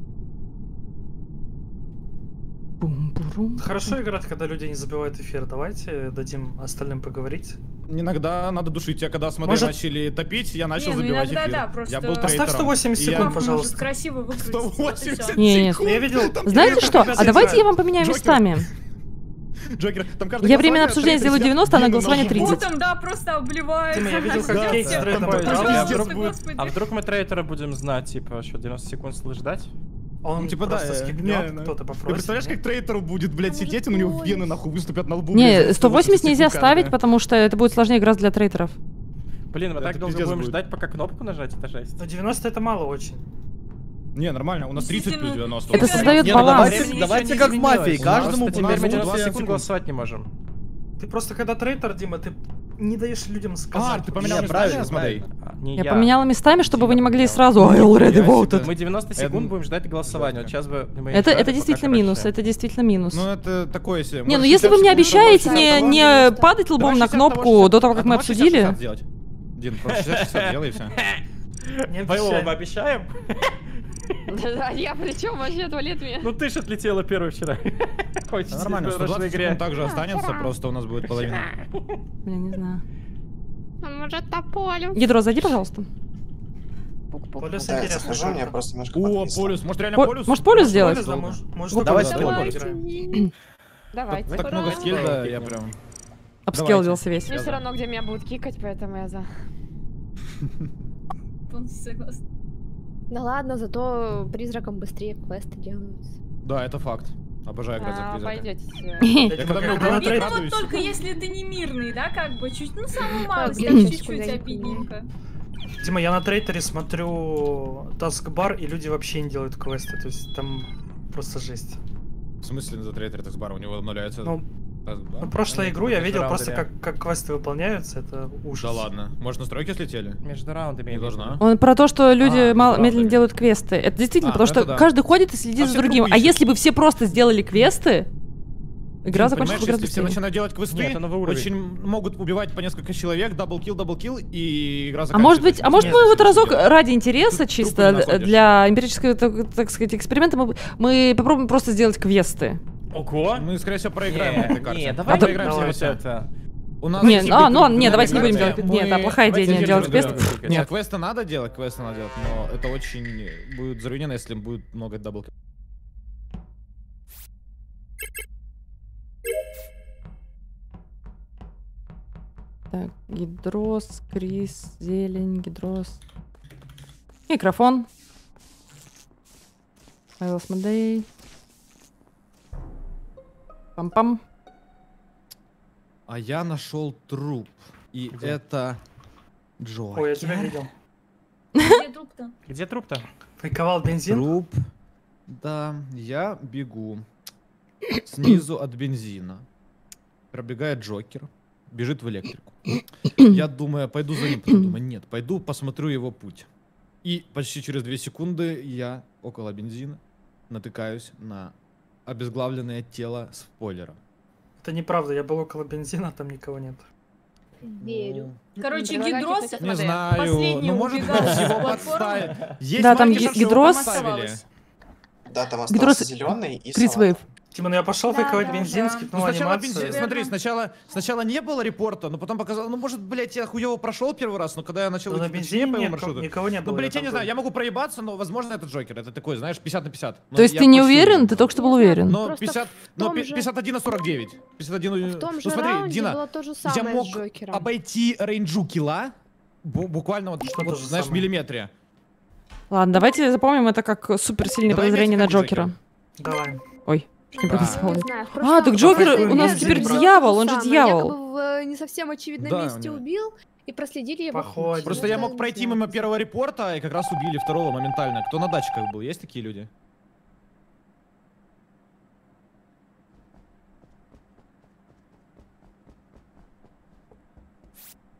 Бум-бурум. Хорошо играть, когда люди не забивают эфир. Давайте дадим остальным поговорить. Иногда надо душить. Я когда смотрю, Может- начали топить, я начал Не, ну забивать иногда эфир. да, просто- Я был Оставь Оставь трейтером. 180 И я- секунд, Может пожалуйста. красиво выкрутиться. вот и 180 всё. Не-не-не. Ну, я видел... Знаете что? А давайте я вам поменяю Джокер. местами. Джокер, там каждое Я время на голосование обсуждение трейтер сделаю 90, а на сидят, голосование длинно 30. Потом, да, просто обливает. Дима, я видел, как Да, кейс да, трейдер там поиграл. пожалуйста, А вдруг, Господи. а вдруг мы трейтера будем знать, типа, что 90 секунд ждать? Он Ну, типа, просто да, скипнет, не, кто-то Ты попросит. представляешь, как трейтеру будет, блядь, А сидеть, и может, у него вены поезд? нахуй выступят на лбу. Не, блядь, 180 нельзя секунд ставить, каждая. потому что это будет сложнее играть для трейтеров. Блин, мы Это так долго пиздец будем будет. ждать, пока кнопку нажать, это жесть. Но 90 это мало очень. Не, нормально, у нас 30 плюс 90. Это создает Не, ну баланс. давайте, давайте как в мафии, каждому Просто по теперь мы 20 90 секунд секунд. голосовать не можем. Ты просто когда трейтер, Дима, ты не даешь людям сказать. А, ты поменял Не, местами, правильно, смотри. Не Я поменяла местами, чтобы вы не могли сразу I Нихуя already себе. voted. Мы 90 секунд Это- будем ждать голосования. Вот жестко. сейчас бы мы Это ждали, пока действительно короче. минус, это действительно минус. Ну это такое себе. Не, ну Может, если вы 60 мне секунд обещаете больше. не, 60 не того, падать лбом Давай на 60 того, кнопку 60. до того, как А мы ты можешь 60 обсудили, делать? Дин, просто 60 делай и все. Не Боевого мы обещай. обещаем? Да, я причем вообще туалет меня. Ну ты ж отлетела первой вчера. Очень Да нормально, в прошлой 120 игре. секунд также останется, просто у нас будет половина. блин, не знаю. Может, тополю? Ядро, зайди, пожалуйста. Полюс Да, я интересно. захожу, мне просто немножко О, подписано. полюс, может реально полюс? Может, полюс сделать? Полюс, да, может, Вот полюс давай, сделаем. Давайте. Так много скилл, да, я прям... Обскелдился весь. Мне все равно, где меня будут кикать, поэтому я за. Полностью согласна. Да ладно, зато призраком быстрее квесты делаются. Да, это факт. Обожаю играть за призрака. Пойдете. Я когда Когда мне на убивают, трейд- я Вот радуюсь. только если ты не мирный, да, как бы, чуть, ну, самую малость, Так, так девочку чуть-чуть дай обидненько. Дима, я на трейтере смотрю таскбар, и люди вообще не делают квесты. То есть там просто жесть. В смысле за трейдер таксбар у него обновляется? Ну, таскбар? ну, прошлую игру я видел просто, раундере. как квесты выполняются. Это ужас. Да ладно. Может настройки слетели? Между раундами. Не я должна. видел. Он про то, что люди А, мало, правда. медленно делают квесты. Это действительно, А, потому ну что это да. каждый ходит и следит А за все другим. трупы А ищут. если бы все просто сделали квесты, игра Дим, закончилась понимаешь, гораздо если все быстрее. начинают делать квесты, Нет, это новый уровень. очень могут убивать по несколько человек, даблкил, и игра А может быть, заканчивается. мы вот Если разок делать. ради интереса Трупы чисто не находишь. для эмпирического, так сказать, эксперимента мы попробуем просто сделать квесты. Ого! Мы, скорее всего, проиграем на этой карте. Не, давай А то- поиграем Давай, вот всё. это. У нас Не, есть ну ладно, игры, не, давайте не будем играть. делать. Нет, это Мы- плохая идея, давайте не делать делать квесты. Нет, квесты надо делать, но это очень будет заруинено, если будет много даблкил. Так, гидрос, крис, зелень, гидрос. Микрофон. Айлс Мадей. Пам-пам. А я нашел труп. И Где? это Джокер. Ой, я тебя видел. Где труп-то? Где труп-то? Фейковал бензин. Труп. Да, я бегу. Снизу от бензина. Пробегает Джокер. Бежит в электрику. Я думаю, пойду за ним. Потом думаю, нет, пойду посмотрю его путь. И почти через 2 секунды я около бензина натыкаюсь на обезглавленное тело спойлера. Это неправда, я был около бензина, там никого нет. Верю. Короче, Предлагайте Гидрос посмотреть. Не знаю, последний ну может быть убегал с его платформы. подставили. Есть Да, там маленький шанс, что его Гидрос- подставили. Да, там Гидрос- остался зеленый и Крис салат. Вейв. Тима, ну я пошел Да, фейковать да, бензин, да. скипнул Ну, сначала анимацию. бензин, смотри, сначала не было репорта, но потом показал, ну может, блять, я хуёво прошел первый раз, но когда я начал Ну, на идти бензине по его нет, маршруту, никого не было. ну, блять, я там не знаю, был. я могу проебаться, но, возможно, это Джокер, это такой, знаешь, 50 на 50. Но То есть я ты не почти уверен? уверен. Ты только что был уверен. Но Просто 50, в но том же- 51 на 49. 51, В том ну же смотри, раунде Дина, было то же я самое мог с Джокером. обойти рейнджу килла, буквально вот, Что вот, то же знаешь, в самое? миллиметре. Ладно, давайте запомним это как суперсильное Давай подозрение на вместе как Джокера. Давай. Ой, не Да. показал. Не знаю, в А, прошлом так Джокер Джокер у нас бензин теперь брал. дьявол, он же Самое, дьявол. якобы в не совсем очевидном Да, у месте него. убил и проследили его Походе. путь. Просто Ну, я да, мог не пройти знаю. мимо первого репорта, и как раз убили второго моментально. Кто на датчиках был? Есть такие люди?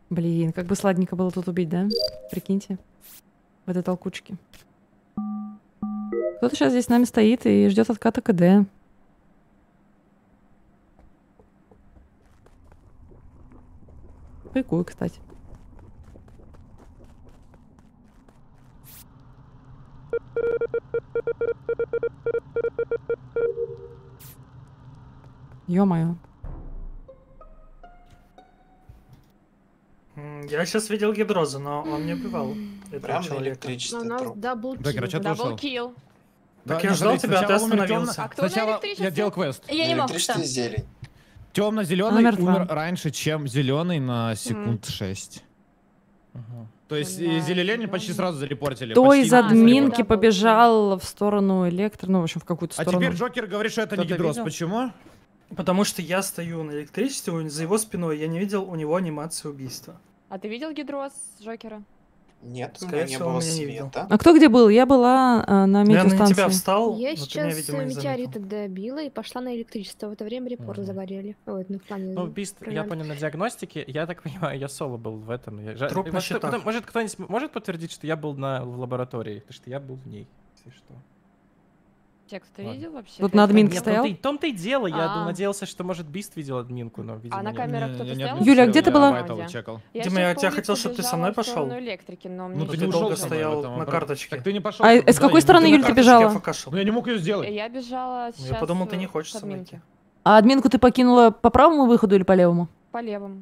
Блин, как бы сладенько было тут убить, да? Прикиньте. В этой толкучке. Кто-то сейчас здесь с нами стоит и ждет отката КД. Прикольно, кстати. Ё-моё. Я сейчас видел Гидроза, но он не убивал этого Прям на человека. электричестве Но у нас труп. Джокер, а чё ты ушел? Даблкил. Так Да, я ждал смотрите, тебя, а ты сначала умер остановился. тёмно- А кто на Сначала я электричестве? делал квест. Я не мог, Электричество что? и зелень. Она Темно-зеленый мертва. умер раньше, чем зеленый на секунд 6. То есть Да, зелень почти зелёный. сразу зарепортили. Кто почти из сразу админки зарепортили. побежал в сторону электро, ну, в общем, в какую-то А сторону. теперь Джокер говорит, что это не Кто-то Гидрос. видел? Почему? Потому что я стою на электричестве, за его спиной я не видел у него анимации убийства. А ты видел гидроз Джокера? Нет, у Скорее меня не всего, было меня не видел. света. А кто где был? Я была на Я на метеостанции. тебя встал, Я но ты меня, сейчас видимо, не метеориты заметил. добила и пошла на электричество. В это время репорты Мгм. загорели. Ой, ну в плане... Ну, Бист, я проверяли. понял на диагностике. Я так понимаю, я соло был в этом. Труп на щитах. Может, кто-нибудь может подтвердить, что я был в лаборатории? Потому что я был в ней, если что. Текст ты Ладно. видел вообще? Тут на админке Нет, стоял? в том-то и дело. Я А. надеялся, что, может, Бист видел админку, но, видимо, А на нет. камерах Не, кто-то я не стоял? отмечал, Юля, где ты я была? Вайтала чекал. Дима, я тебя хотел, чтобы ты со мной пошел. Электрики, но Ну мне ты ты не долго ушел со мной, стоял в этом на вопрос. карточке. Так ты не пошел. А никуда, с какой я стороны, не- Юль, ты Карточке бежала? ФКшил. Ну я не мог ее сделать. Я бежала Я сейчас подумал, ты не с хочешь со мной админки. идти. А админку ты покинула по правому выходу или по левому? По левому.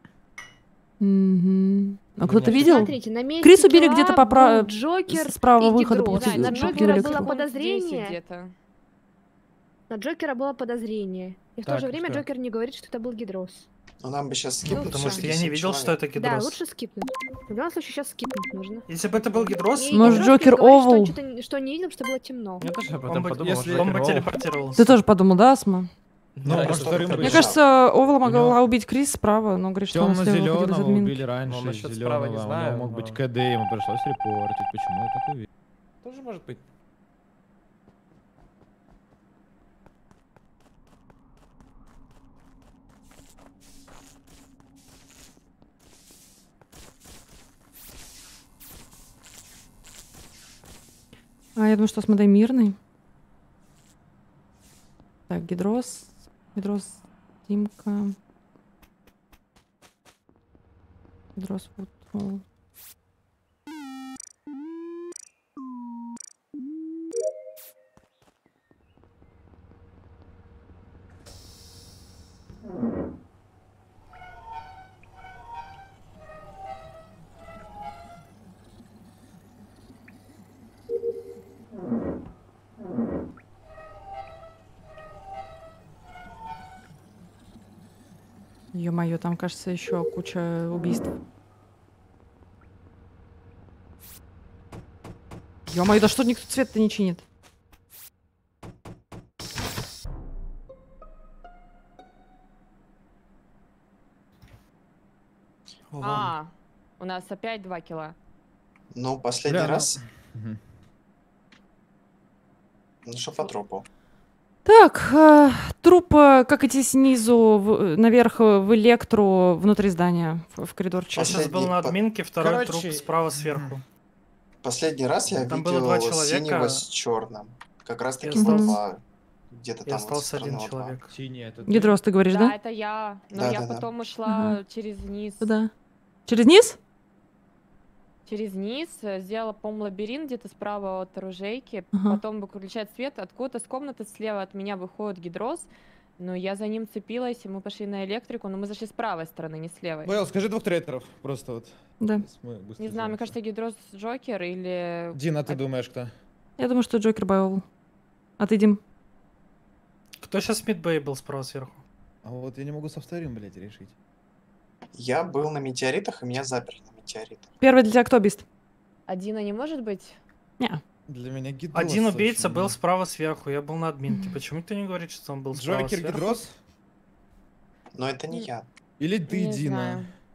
Мгм. А кто-то Нет. видел? Смотрите, на месте Крис убили тела где-то по прав- был Джокер справа и выхода, Гидрос. получается, На покинули Джокера было электрик. подозрение. Где-то. На Джокера было подозрение. И в то Так, же время что? Джокер не говорит, что это был Гидрос. Но нам бы сейчас скипнуть. Потому что я 50 не видел, что человек. это Да, Гидрос. лучше скипнуть. В любом случае сейчас скипнуть нужно. Если бы это был Гидрос, И Может, Гидрос Джокер говорит, что он Овал? что-то- что не видел, что было темно. Я тоже об он этом бы, подумал. если что он бы Джокер Оу. телепортировался. Ты тоже подумал, да, Асма? Ну, Да, может, что вторым ты Мне Бежал. кажется, Овала могла него- убить Крис справа, но говорит, что он слева выходил из Темно-зеленого админки. убили раньше, Ну, насчет справа не зеленого. У знаю, него мог но- быть КД, ему пришлось репортить. Почему я так уверен? Тоже может быть. А, я думаю, что Асмодей мирный. Так, Гидрос. Гидрос, Димка. Гидрос, футбол. Ё-моё, там, кажется, еще куча убийств. Ё-моё, да что никто цвет-то не чинит? А, у нас опять 2 кило. Ну, последний Бля, ну- раз. Мгм. Ну, что по трупу? Так, труп, как идти снизу наверх в электру внутри здания, в коридорчике. Я сейчас был на админке, второй труп справа сверху. Последний раз я Там было видел два человека. синего с черным. Как раз таки Я остался- столба. Где-то И там вот остался со один стороны O2. человек. Синий это. Гидрос, ты говоришь, Да, да? это я. Но Да, я да, да. потом ушла Ага. через низ. Куда? Через низ? Через низ, сделала, по-моему, лабиринт где-то справа от оружейки. Ага. Потом выключает свет. Откуда-то с комнаты слева от меня выходит Гидрос. Но я за ним цепилась, и мы пошли на электрику. Но мы зашли с правой стороны, не с левой. Вэлл, скажи двух трейтеров. Просто вот. Да. Мы быстро Не знаю, мне сделаем. кажется, Гидрос Джокер или... Дина, ты думаешь, кто? Я думаю, что Джокер Байовал. А ты, Дим? Кто сейчас в мидбэй был справа сверху? А вот я не могу со вторым, блядь, решить. Я был на метеоритах, и меня заперли на метеоритах. Первый для тебя кто, Бист? Одина не может быть? Не. Для меня Гидрос. Один убийца очень, был ну. справа сверху, я был на админке. Почему ты не говоришь, что он был справа Джокер, сверху? Гидрос? Но это не я. Или ты, Не Дина? знаю.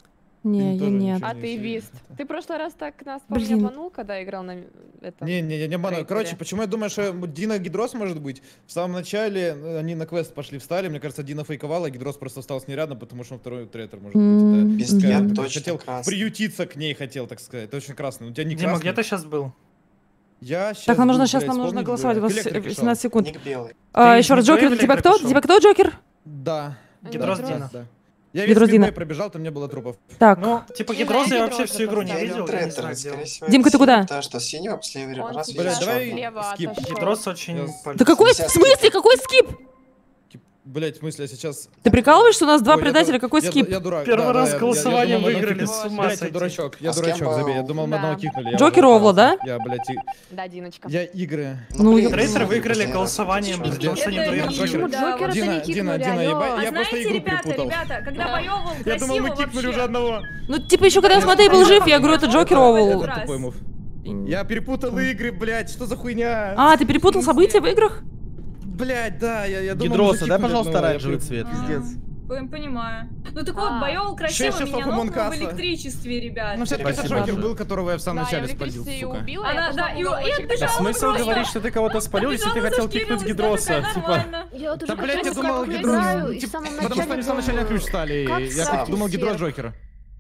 Не, я тоже нет. ничего А не ты сильно. Вист. Ты в прошлый раз так нас по мне Блин. обманул, когда играл на этом. Не обманываю. трейдере. Короче, почему я думаю, что Дина Гидрос может быть? В самом начале они на квест пошли, встали. Мне кажется, Дина фейковала, а Гидрос просто остался нерядом, потому что он второй трейтер может быть. Без Это, меня скажем, точно хотел красный. приютиться к ней, хотел, так сказать. Точно красный. У тебя не Дима, красный. где ты сейчас был? Я сейчас Так, нам нужно, был, сейчас блядь, нам нужно вспомнить бы. голосовать. У нас К электрике шел. 17 секунд. Ник белый. Еще раз, не Джокер, твой тебя электрик кто? ушел? Тебя кто, Джокер? Да. Гидрос Гидрос. Дина. Да. Я весь Гидрос Дина. скринбэй пробежал, там не было трупов. Так, Ну, типа Дина, Гидроса я я вообще Гидроса всю игру не поставила. видел, я не Трейтер, знаю, скорее где он. всего. Димка, ты куда? Потому что синего последний Он раз сейчас видел. давай слева скип. отошел. Гидрос очень Я- палится. да какой, в Сейчас смысле, какой скип? Блять, в смысле, я сейчас... Ты прикалываешься, у нас два Ой, я предателя, ду- какой скип? Я дурак. Первый раз я голосованием думал, выиграли, одного с кикнули. ума Блядь, я сойти. дурачок, я А с кем дурачок, забей. Я был? думал, мы Да. одного кикнули. я Джокер уже Овла, да? разбирался. Я, блядь, Да, Диночка. я игры. Ну, блин, Трейтеры ну, выиграли последний раз голосованием, видел. потому что они Это вдвоем не Джокера. Почему Да, Джокера-то Дина, не кикнули, Дина, алло? ебать, А я просто знаете, игру ребята, перепутал. когда Байовал Я красиво думал, мы кикнули вообще. уже одного. Ну, типа, еще когда Асмодей был жив, я говорю, это Джокер Овл. Раз. Тупой мув. Я перепутал игры, блядь, что за хуйня? А, ты перепутал события в играх? Блядь, да, я думал, Гидроса, мы дай, закикнули пожалуйста, одного, я оранжевый перепутал. цвет. Пиздец. Понимаю. Ну так вот, Байовал красиво 6 часов меня у нокнул в Монкаса. электричестве, ребят. Ну, все-таки это Спасибо. Джокер был, которого я в самом Да, я начале в спалил, электричестве сука. убила, Она, я да, пошла и в уголочек. отбежала. Да смысл просто. говорить, что ты кого-то спалил, если ты Побежала, хотел кикнуть зашкивалась, Гидроса? да, такая Типа, нормально. Я вот уже Да, блядь, я как думал, играю, Гидрос... и в самом Потому что они в самом начале на ключ стали, как и я сраки думал, Гидрос всех. Джокера.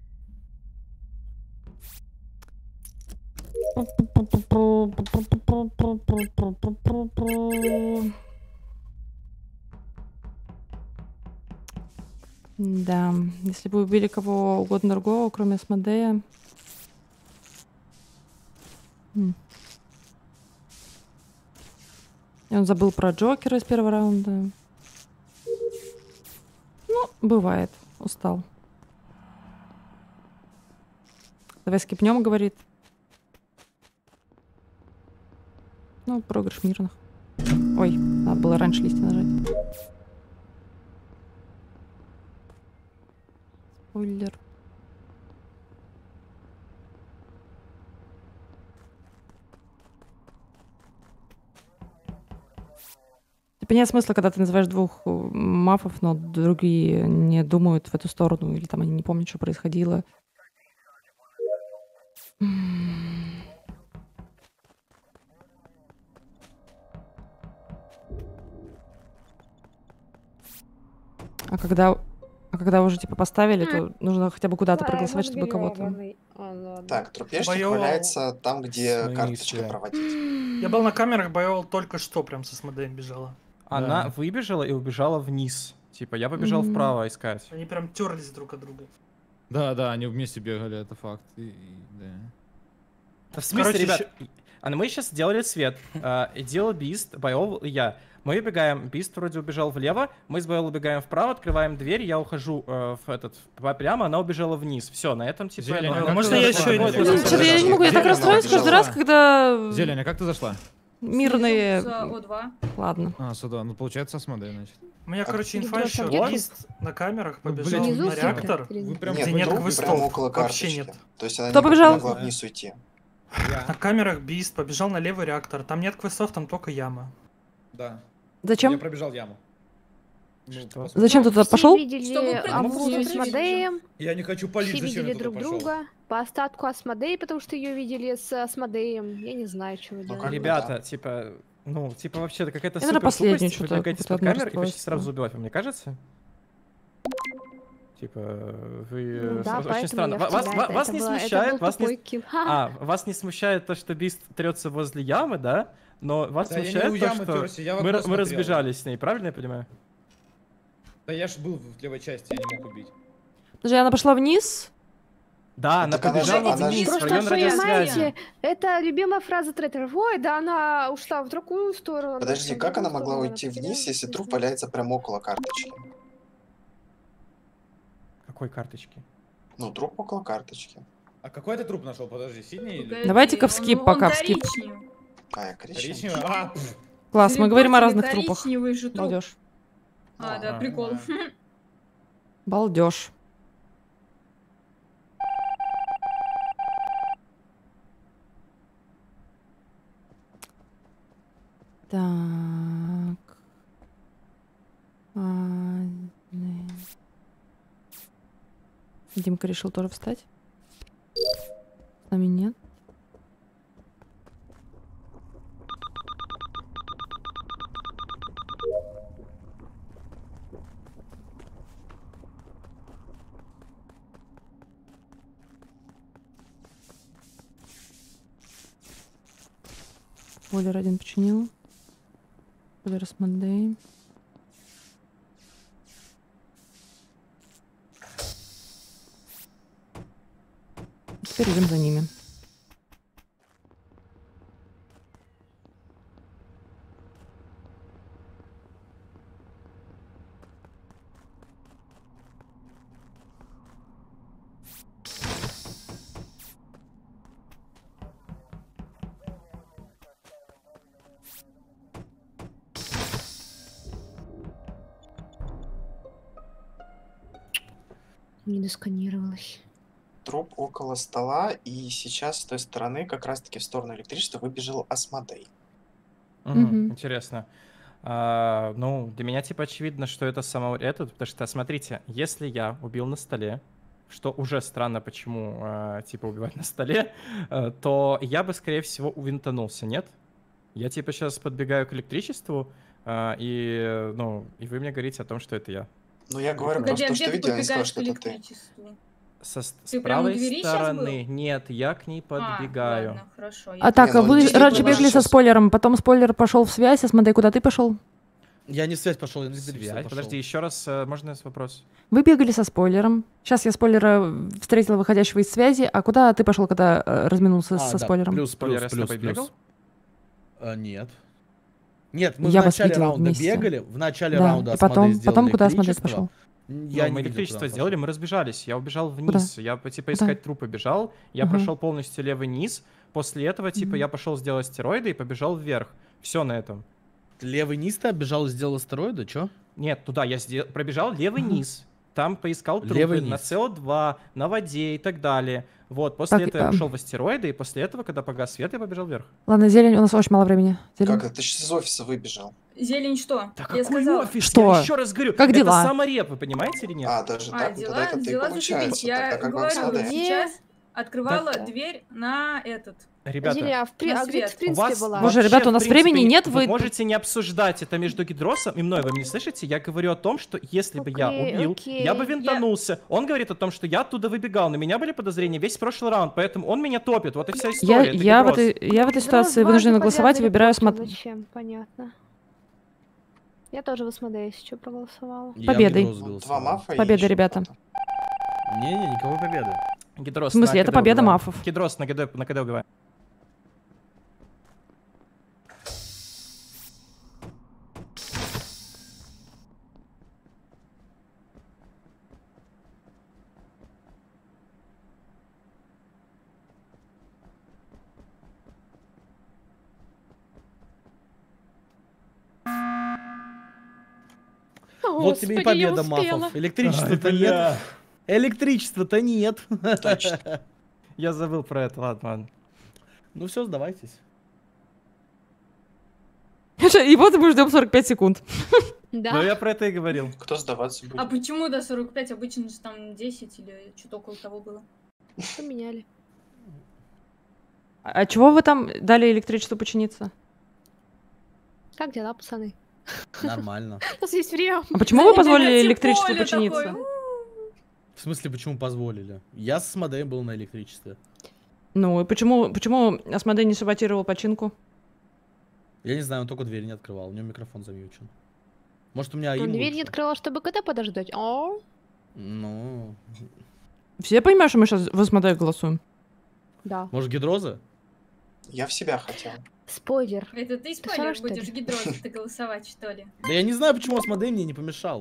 Да, если бы убили кого угодно другого, кроме Асмодея. И он забыл про Джокера из первого раунда. Ну, бывает. Устал. Давай скипнем, говорит. Ну, проигрыш мирных. Ой, надо было раньше листья нажать. Спойлер. Типа нет смысла, когда ты называешь двух мафов, но другие не думают в эту сторону, или там они не помнят, что происходило. А когда уже типа поставили, то нужно хотя бы куда-то проголосовать, чтобы кого-то. Так, трупешник Байовал. валяется там, где В смысле? карточкой проводить. Я был на камерах, Байовал только что прям со Смодеем бежала. она выбежала и убежала вниз. Типа, я побежал Мгм. вправо искать. Они прям терлись друг от друга. Да, они вместе бегали, это факт. Да. Да в смысле, Короче, ребят, мы сейчас делали свет. Делал Бист, Байол и я. Мы убегаем, Бист вроде убежал влево, мы с Байол убегаем вправо, открываем дверь, я ухожу прямо, она убежала вниз. Все, на этом типа... Зелень, ну, а она как можно ты я зашла? еще Вот, один вот, вопрос? вот, Что-то я не вот, могу, я так Зелень, расстроюсь она каждый раз, когда Зелень, а как ты зашла? мирные... За О2. Ладно. Сюда, ну получается Асмодей, значит. У меня, короче, инфа Гидроса еще. где? Бист на камерах Ну, побежал блядь, на внизу реактор. или Вы прям Нет, Где нет труп квестов, прямо около вообще карточки. нет. То есть она Кто не побежал? могла вниз уйти. На камерах Бист побежал на левый реактор. Там нет квестов, там только яма. Да. Зачем? Я пробежал яму. Что? Зачем ты туда Все пошел? видели Чтобы Амуру с прыгнуть. Мадеем, Я не хочу палить, все зачем видели я туда друг пошел? друга. По остатку Асмодей, потому что ее видели с Асмодеем. Я не знаю, что вы Ну, как делали. Ребята, типа, ну, типа вообще это какая-то Я, наверное, супер последнюю тупость, вы что-то, бегаете какое-то из-под камер и одно почти сразу расстройство. убивать, вам не кажется? Типа, вы... Ну да, очень поэтому странно. я Вас втягиваю. вас Это не было- это смущает, был вас не... тупой килл. Ха. Вас не смущает то, что Бист трется возле ямы, да? Но вас Да я не смущает у то, ямы что тёрся, я в мы окно смотрел. разбежались с ней, правильно я понимаю? Да я ж был в левой части, я не мог убить. Подожди, она пошла вниз? Да, она Так она же- побежала она же- вниз, в Просто район радиосвязи. понимаете, это любимая фраза трейтеров. Ой, да она ушла в другую сторону. Подожди, в как она другую могла сторону, уйти она вниз, потерялась, если не труп знаю. валяется прямо около карточки? Какой карточки? Ну, труп около карточки. А какой ты труп нашел? Подожди, синий или... Давайте-ка в скип пока, в скип. коричневый. А, коричневый. Коричневый? А, Класс, мы говорим о разных Коричневый трупах. же труп. Балдеж. А, да, прикол. Балдеж. Так. Димка решил тоже встать. С нами нет. Бойлер один починил. Бойлер с Мандей. Теперь идем за ними. Не досканировалась. Труп около стола, и сейчас с той стороны, как раз-таки в сторону электричества, выбежал Асмодей. Мгм. Интересно. Ну, для меня типа очевидно, что это этот, потому что, смотрите, если я убил на столе, что уже странно, почему типа убивать на столе, то я бы, скорее всего, увинтанулся, нет? Я типа сейчас подбегаю к электричеству, и вы мне говорите о том, что это я. Ну, я говорю Погоди, просто а то, что где ты видел, я не сказал, подбегаешь к что это ты. электричеству? С Ты прям у правой двери щас стороны. был? Нет, я к ней подбегаю. Ладно, хорошо. А так, Не, а ну, вы действительно, раньше бегали со сейчас- спойлером, потом спойлер пошел в связь, а смотри, куда ты пошел? Я не в связь пошел, я на электричество Связь. пошел. Подожди, еще раз, можно вопрос? Вы бегали со спойлером. Сейчас я спойлера встретила выходящего из связи. А куда ты пошел, когда разминулся со да, спойлером? Плюс, Спойлер, плюс, я с тобой плюс, бегал? плюс. Нет. Нет, мы Я в вас начале видела раунда вместе. бегали, в начале Да, раунда и Асмодей сделал потом куда Асмодей электричество. пошел? Я Мы не видел, куда электричество он сделали, пошел. мы разбежались. Я убежал вниз. Я типа искать трупы бежал. Я Ага. прошел полностью левый низ. После этого, типа, Мгм. я пошел сделать стероиды и побежал вверх. Все на этом. Левый низ ты оббежал и сделал астероиды, чё? Нет, туда я пробежал левый низ. Там поискал трупы Левый на низ. СО2, на воде и так далее. Вот, после Так, этого я ушел в астероиды, и после этого, когда погас свет, я побежал вверх. Ладно, зелень, у нас очень мало времени. Зелень. Как это? Ты сейчас из офиса выбежал. Зелень что? Да Я какой сказала. офис? Что? Я еще раз говорю, Как это дела? самореп, вы понимаете или нет? А, даже так? Ну, тогда это ты Дела получается. зашибись. Я Тогда как вам говорю, Асмодей? сейчас открывала Да. дверь на этот. Ребята, Зеля, а на где свет. ты в принципе вас была? Боже, вообще, ребята, у в нас принципе, времени нет, вы- можете не обсуждать это между Гидросом и мной, вы меня слышите? Я говорю о том, что если бы я Окей, убил, окей. я бы винтанулся. Он говорит о том, что я оттуда выбегал, на меня были подозрения весь прошлый раунд, поэтому он меня топит, вот и вся история. это Я в Гидрос. этой ситуации вынуждена голосовать и выбираю смотреть. Зачем? Понятно. Я тоже в Асмодее, если что, проголосовала. Я в Победой. Гидрос Ну, голосовал. два мафа и Победа, еще ребята. кто-то. Не-не, никакой победы. Гидрос, В смысле, на это КД победа убиваем. мафов. Гидрос на КД убиваем. Вот тебе и Господи, я победа успела. мафов. Электричества-то Ай, нет. бля. Электричества-то нет. Точно. Я забыл про это, ладно. Ну все, сдавайтесь. И вот мы ждем 45 секунд. Ну Да. я про это и говорил. Кто сдаваться будет? А почему до 45? Обычно же там 10 или что-то около того было. Поменяли. А чего вы там дали электричеству починиться? Как дела, пацаны? Нормально. У нас есть время. А почему вы Да, позволили типа, электричеству Поле починиться? такое, В смысле, почему позволили? Я с Асмодеем был на электричестве. Ну, и почему Асмодей не саботировал починку? Я не знаю, он только дверь не открывал, у него микрофон замьючен. Может, у меня Он им дверь не лучше? открывал, чтобы КД подождать. О, Ну, Все понимают, что мы сейчас в Асмодея голосуем? да. может, гидрозы? Я в себя хотел. Спойлер. Это ты Ты спойлер что ли? будешь гидроз-то голосовать, что ли? Да я не знаю, почему Асмодей мне не помешал.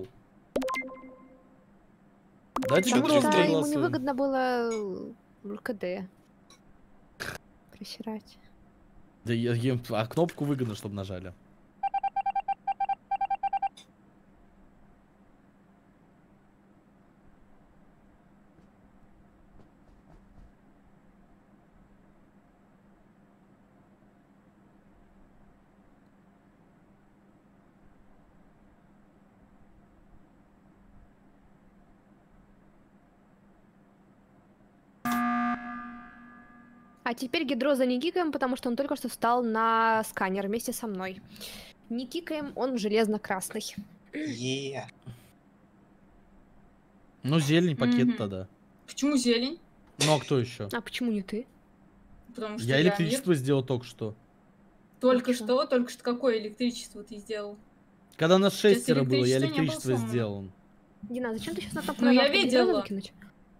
Давайте Чё, Потому ты что дрифт ему голосуем. невыгодно было КД просирать. Да а кнопку выгодно, чтобы нажали. А теперь Гидроза не кикаем, потому что он только что встал на сканер вместе со мной. Не кикаем, он железно-красный. Ну, зелень пакет тогда. Почему зелень? Ну, а кто еще? А почему не ты? Потому что Я электричество сделал только что. Только что какое электричество ты сделал? Когда нас 6 было, я электричество не было электричество сломано. сделал. Дина, зачем ты сейчас на кнопку Ну, я нажал, чтобы видела. Гидрозу выкинуть?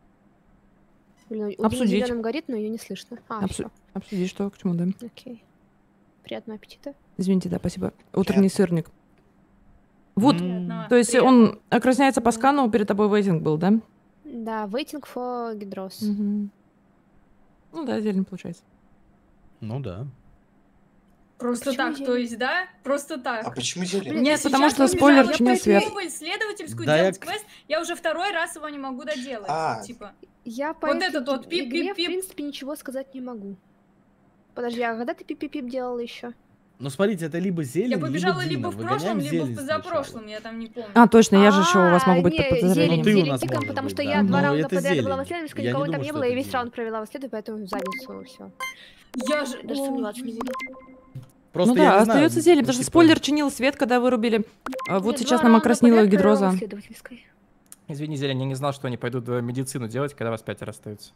Блин, у Дины Обсудить. зеленым горит, но ее не слышно. Всё. Обсудить, что к чему, да. Окей. Приятного аппетита. Извините, да, спасибо. Утренний сырник. Вот, Приятного. то есть он окрасняется по скану, перед тобой вейтинг был, да? Да, waiting for Гидроз. Мгм. Ну да, зелень получается. Ну да. Просто Почему так, зелень? то есть, да? Просто так. А почему зелень? Нет, Я потому сейчас что убежала, спойлер я чинил свет. попробую исследовательскую Да, делать я- квест, я уже второй раз его не могу доделать. А. Типа, Я по Вот этой этот вот игре, в пип-пип-пип. принципе, ничего сказать не могу. Подожди, а когда ты пип-пип-пип делала еще? Ну, смотрите, это либо зелень, я побежала либо либо Дина. в прошлом, Выгоняем либо в зелень сначала. позапрошлом, я там не помню. А, точно, я же еще у вас могу быть под подозрением. Ну, ты у Зелень нас кикаем, может потому быть, что да. я два Ну, раунда это подряд была зелень. в исследовательской, Я не никого там думаю, не что было, я это весь зелень. раунд провела в исследовательской, поэтому в задницу все. Я же... Даже сомневаться не буду. Просто Ну я да, не знаю, остается зелень, ну, потому что типа, спойлер чинил свет, когда вырубили. А вот Я сейчас два нам раунда окраснила подряд провела в гидроза. исследовательской. Извини, Зелень, я не знал, что они пойдут медицину делать, когда вас 5 остаются.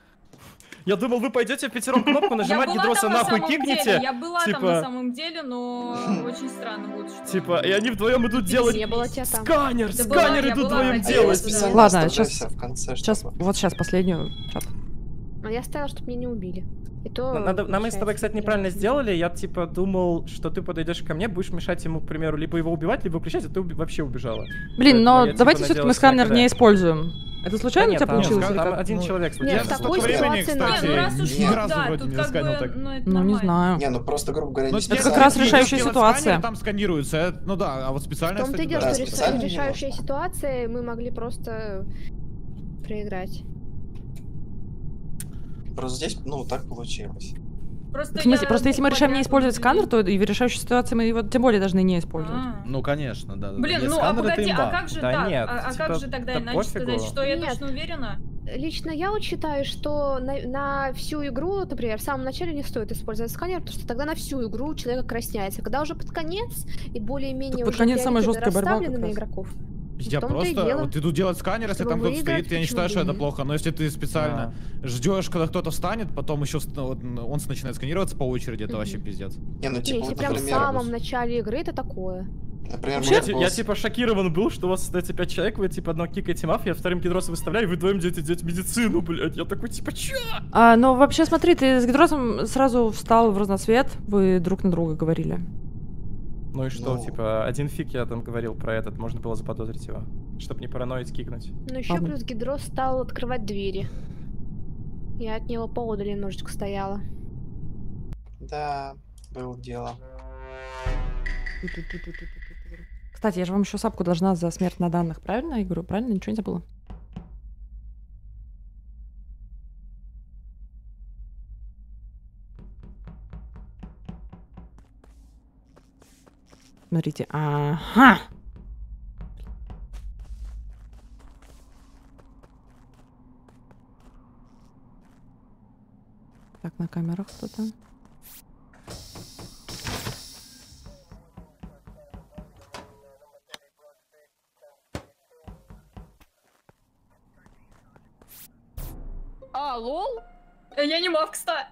Я думал, вы пойдете в пятером кнопку нажимать, я была гидроса там на нахуй самом кикните. деле, я была там на типа- самом деле, но очень странно вот что. Типа, и они вдвоем идут делать Не было тебя там. сканер, Это была- сканер я идут была, вдвоем хотела А я делать. специально Ладно, оставляю сейчас- всё в конце, Сейчас, чтобы... вот сейчас последнюю чат. А я стояла, чтобы меня не убили. И то... Мы с тобой, кстати, неправильно сделали. Я, типа, думал, что ты подойдешь ко мне, будешь мешать ему, к примеру, либо его убивать, либо выключать, а ты вообще убежала. Блин, но Поэтому я, давайте типа, все-таки мы надеялся, сканер когда- не используем. Это случайно у тебя там- получилось? нет, или Там как? один человек Нет, случайно. в такой времени, ситуации кстати, надо. Не, ну раз уж ни вот, разу да, вроде тут не как сканил бы, так. ну это Ну, не нормально. знаю. Не, ну просто, грубо говоря, Ну, не это как специально. раз решающая делать ситуация. сканер, там сканируется. Ну да, а вот специально... В том-то и кстати, дело, да. что специально не решающая можно. ситуация, мы могли просто проиграть. Просто здесь, ну, так получилось. Просто, В смысле, я просто если мы решаем не подряд использовать убила. сканер, то и в решающей ситуации мы его тем более должны не использовать. А. Ну, конечно, да. Блин, Нет, ну а сканер это погоди, имба. а как же Да так? нет, А типа, как же тогда да иначе пофигу. сказать, что я Нет. точно уверена? Лично я вот считаю, что на всю игру, например, в самом начале не стоит использовать сканер, потому что тогда на всю игру человек краснеется. Когда уже под конец и более-менее Так под уже конец самая приоритеты жесткая борьба расставлены как на раз. игроков. Я В том-то и просто дело. вот иду делать сканер, если Чтобы там кто-то выиграть, стоит, я не почему считаю, что бы и это нет? плохо. Но если ты специально ждешь, когда кто-то встанет, потом еще он начинает сканироваться по очереди, это вообще пиздец. Не, ну Не, типа, если вот, прям в например, самом начале игры, это такое. например, Вообще, может, я голос- типа шокирован был, что у вас остается 5 человек, вы типа одного кикаете мафию, а вторым гидроса выставляю, и вы вдвоем делаете медицину, блядь. Я такой, типа, чё? Но вообще, смотри, ты с гидрозом сразу встал в разноцвет, вы друг на друга говорили. Ну и что, Ну. типа, один фиг я там говорил про этот, можно было заподозрить его, чтобы не параноить, кикнуть. Но еще Ладно. плюс Гидро стал открывать двери. Я от него поодаль немножечко стояла. Да, было дело. Кстати, я же вам еще сапку должна за смерть на данных, правильно я говорю? Правильно? Ничего не забыла? Смотрите, ага! Так, на камерах кто-то. А, лол? Я не мав, кстати.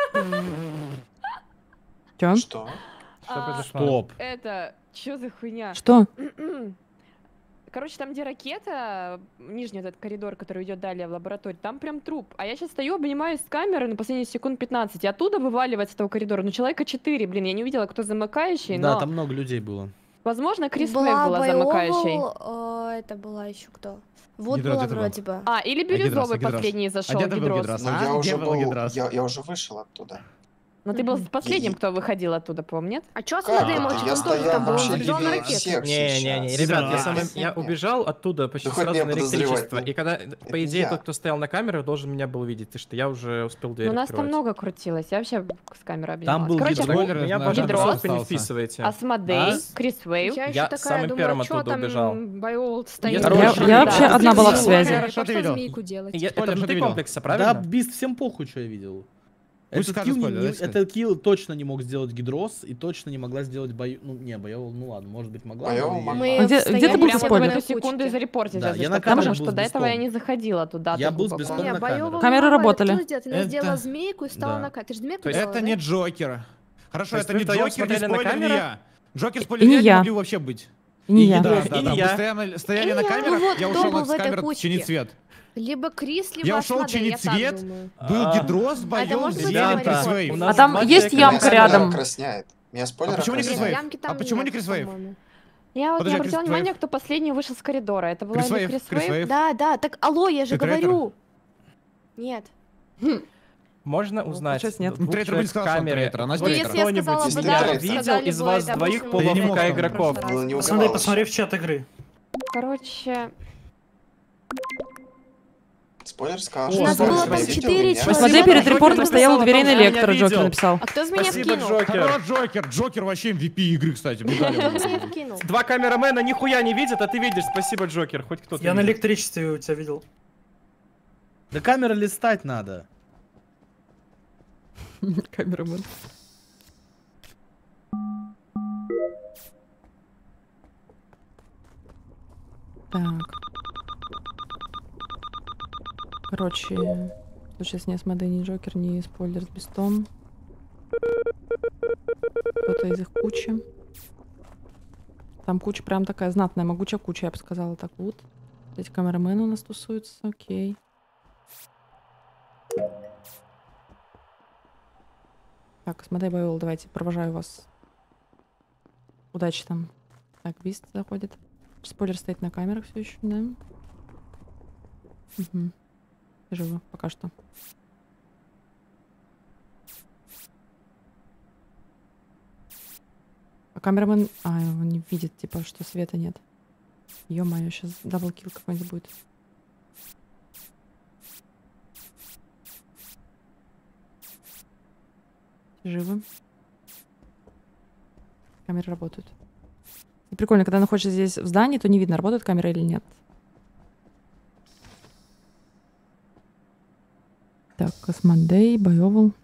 Чё? Что? Что произошло? Стоп. Это, чё за хуйня? Что? Короче, там, где ракета, нижний этот коридор, который идет далее в лабораторию, там прям труп. А я сейчас стою, обнимаюсь с камерой на последние секунд 15, и оттуда вываливается с этого коридора. Ну, человека 4, блин, я не увидела, кто замыкающий, Да, но, там много людей было. возможно, Крис Мэйв была замыкающей. Это была еще кто? Вот Гидро, была где ты был? вроде бы. А, или Гидрос, Бирюзовый Гидрос. последний зашел, где ты был, Гидрос. Гидрос? Ну, А? я Где уже был Гидрос? я уже вышел оттуда. Но ты был последним, кто выходил оттуда, помнит? А чё Как Асмодей это? молчит? Я Он тоже стоял там был, он вообще убежал на левее ракету. всех Не-не-не, сейчас. ребят, я Нет, убежал оттуда почти Да хоть сразу меня на подозревать, электричество, ну, и когда, по идее, я. тот, кто стоял на камерах, должен меня был видеть, ты что я уже успел дверь Ну, нас там открывать. много крутилось, я вообще с камеры обнималась. Там был Короче, Гидрос. Ну, меня, на пожалуйста, Гидрос. просто не вписывайте. Асмодей, А? Крис Вейв. Я еще Я такая самым думаю, первым а чё оттуда там убежал. Байол стоит? Короче, Я вообще да. одна была в Змею связи. говорят, Что ты пошла видел? змейку делать. Это Спойлер, что ты внутри видел? комплекса, Да, правильно? Бист, всем похуй, что я видел. Пусть скажет спойлер, давайте скажет. Этот килл точно не мог сделать Гидрос и точно не могла сделать Ну, не, Байовол, ну ладно, может быть, могла. Где ты был спойлер? Прямо в эту секунду и зарепортить, Да, если я что, на камерах потому был что с до этого я бестом. не заходила туда. Я так был с глубоко. бестом на камерах. Камеры работали. Ты сделала змейку и встала Да. на камеру. Ты же змейку То есть делала, это да? не Джокер. Хорошо, То есть это вы не вдвоем Джокер, не смотрели на спойлер, не камеры? я. Джокер, И спойлер, не я не я. могли вообще быть. И не я. Да, И да, не да. я. Мы стояли И на не я. камерах, Ну вот я кто ушел был от в этой камеры кучке? чинить свет. Либо Крис, либо Я ушел Асмодей, чинить я так свет, думаю. был Гидрос, Это Байол, может быть Зелень, Ребята, Крисвейв. у А нас там два есть человека. ямка рядом. Красняет. Меня спойлер А почему не красняет. Крисвейв? Ямки там А почему не нет, Крисвейв? по-моему. Я вот Подожди, не обратила Крис внимания, Вейв? кто последний вышел с коридора. Это была Крис или Вейв, Крис Крис Вейв? Вейв. Да, да, так алло, я же Ты трейтер? говорю. Нет. Можно узнать, получается, нет. двух Трейтер человек не сказал, что он камеры. трейтер, она Вот трейтер. Если я кто-нибудь сказала из бы меня да, видел сказали из бы, вас допустим, двоих мы Я не мог полуфк там. игроков? Было не Пацаны, узнавалось. посмотри в чат игры. Короче, Спойлер сказал, У что нас спойлер было там видел 4 меня. человека. Смотри, перед Джокер репортом стоял у написал дверей о на том, что Электро, я Джокер видел. написал. А кто в меня Спасибо, вкинул? Джокер. Хорош, Джокер. Джокер вообще MVP игры, кстати. Кто в меня Медали. вкинул? Два камерамена нихуя не видят, а ты видишь. Спасибо, Джокер. Хоть кто-то Я на видит. электричестве у тебя видел. Да камеры листать надо. Камерамен. Так. Короче, сейчас не Асмодей, ни Джокер, ни спойлер с бестом. Кто-то из их кучи. Там куча прям такая знатная, могучая куча, я бы сказала так вот. Эти камерамены у нас тусуются, окей. Так, Асмодей, Байол, давайте, провожаю вас. Удачи там. Так, Бист заходит. Спойлер стоит на камерах все еще, да? Угу. Живо, пока что. А камерамен... А, он не видит, типа, что света нет. Ё-моё, сейчас даблкил какой-нибудь будет. Живо. Камеры работают. И прикольно, когда находишься здесь в здании, то не видно, работает камера или нет. Так, Асмодей, Байовол.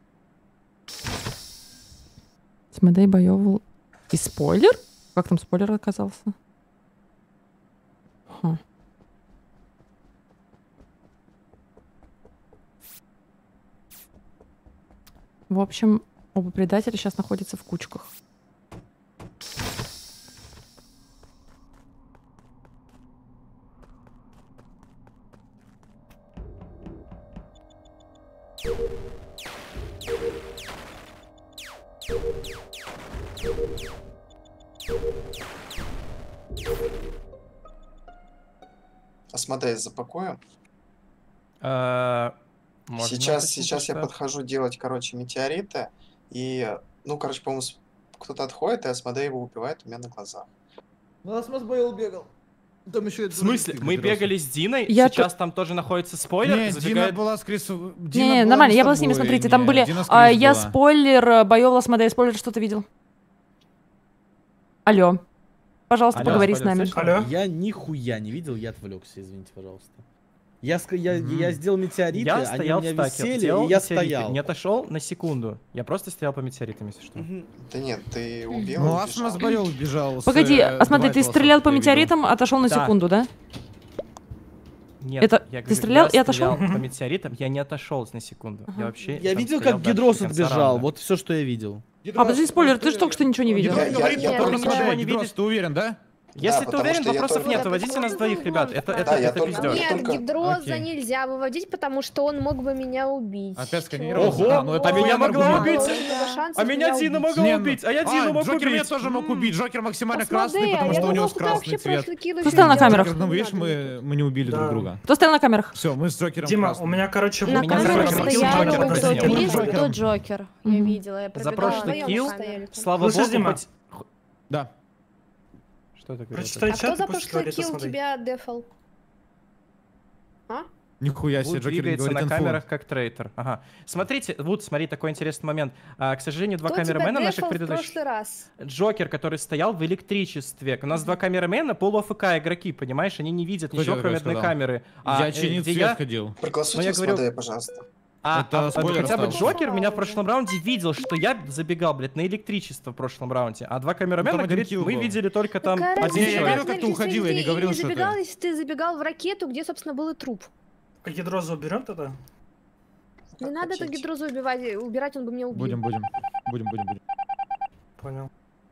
Асмодей, Байовол. И спойлер? Как там спойлер оказался? Ха. В общем, оба предателя сейчас находятся в кучках. Асмодей, запакуем. Можно Сейчас какие-то я что? подхожу делать, короче, метеориты. И, ну, короче, по-моему, кто-то отходит, и Асмодей его убивает у меня на глазах. Ну, Асмос Байол бегал. Там еще В смысле? Мы бегали с Диной, Я сейчас там тоже находится спойлер. Нет, забегает- Дина была с Крисом. Не, нормально, я была с ними, смотрите, там были... я спойлер, Байол, Асмодей, спойлер, что ты видел? Алло. Пожалуйста, Алло, поговори с спойлер, нами. слышно? Алло? Я нихуя не видел, я отвлекся, извините, пожалуйста. Я сделал метеориты, Я они стоял у меня в стаке, висели, делал и я метеориты. стоял. Не отошел на секунду. Я просто стоял по метеоритам, если что. Мгм. Да нет, ты убил. Ну, и Асмос убежал. Байол бежал. Погоди, Асмодей, ты стрелял по метеоритам, отошел на Да. секунду, да? Нет, Это я ты говорю, стрелял я и отошел? стрелял по метеоритам, я не отошел на секунду. Ага. Я вообще. Я там видел, стоял как дальше Гидрос до конца отбежал, раунда. вот все, что я видел. А, подожди, спойлер, ты же только что ничего не видел. Я- говорит, я- я я- только я- смотрю, я- не Гидрос, видишь. ты уверен, да? Если ты потому уверен, что я вопросов только- нет. Выводите нас двоих, ребят. Это Да, я это только- пиздёж. я Нет, только- Гидроза Окей. нельзя выводить, потому что он мог бы меня убить. Опять Чего? сканировал. Ого! А, ну это А меня твой могла аргумент. убить? Много шансов А меня Дина убить. могла Не, убить, а я Дину мог Джокер меня убить. тоже мог убить. Джокер максимально Посмотри, красный, потому а что я у него думала, ты красный вообще цвет. просто кинуть Кто стоял на не камерах? делаешь. Ну, видишь, Не мы не убили Да. друг друга. Кто стоял на камерах? Все, мы с Джокером Дима, красным. у меня, короче, На Меня камерах Джокер стоял Джокер кто? казнил. Крис, Джокер. кто Джокер? Я Мгм. видела, я За пробегала. прошлый вдвоем килл, стояли там. слава Слышишь, богу, Дима? хоть... Да. Что это Прочитай А кто чат за и пусть прошлый говорит килл Асмодей. тебя дефал? Нихуя себе, Вуд Джокер не двигается говорит на инфу. камерах как трейтер. Ага. Смотрите, Вуд, смотри, такой интересный момент. К сожалению, два Кто тебя камерамена наших дефал в предыдущих... прошлый раз? Джокер, который стоял в электричестве. У нас два камерамена, полу-АФК игроки, понимаешь? Они не видят Кто ничего, тебе кроме такое одной сказал? камеры. Я чинить где свет ходил. Проголосуйте Ну, я говорю- Асмодея, пожалуйста. Это спойлер хотя бы стал. Джокер меня в прошлом раунде видел, что я забегал, блядь, на электричество в прошлом раунде, а два камерамена, Там один говорит, килл мы был. видели только там Какая один разница, я человек. видел, как ты уходил, я не ты говорил, не что забегал, это. если ты забегал в ракету, где, собственно, был и труп. А гидрозу уберем тогда? Не надо эту гидрозу убирать, он бы меня убил. Будем. Понял.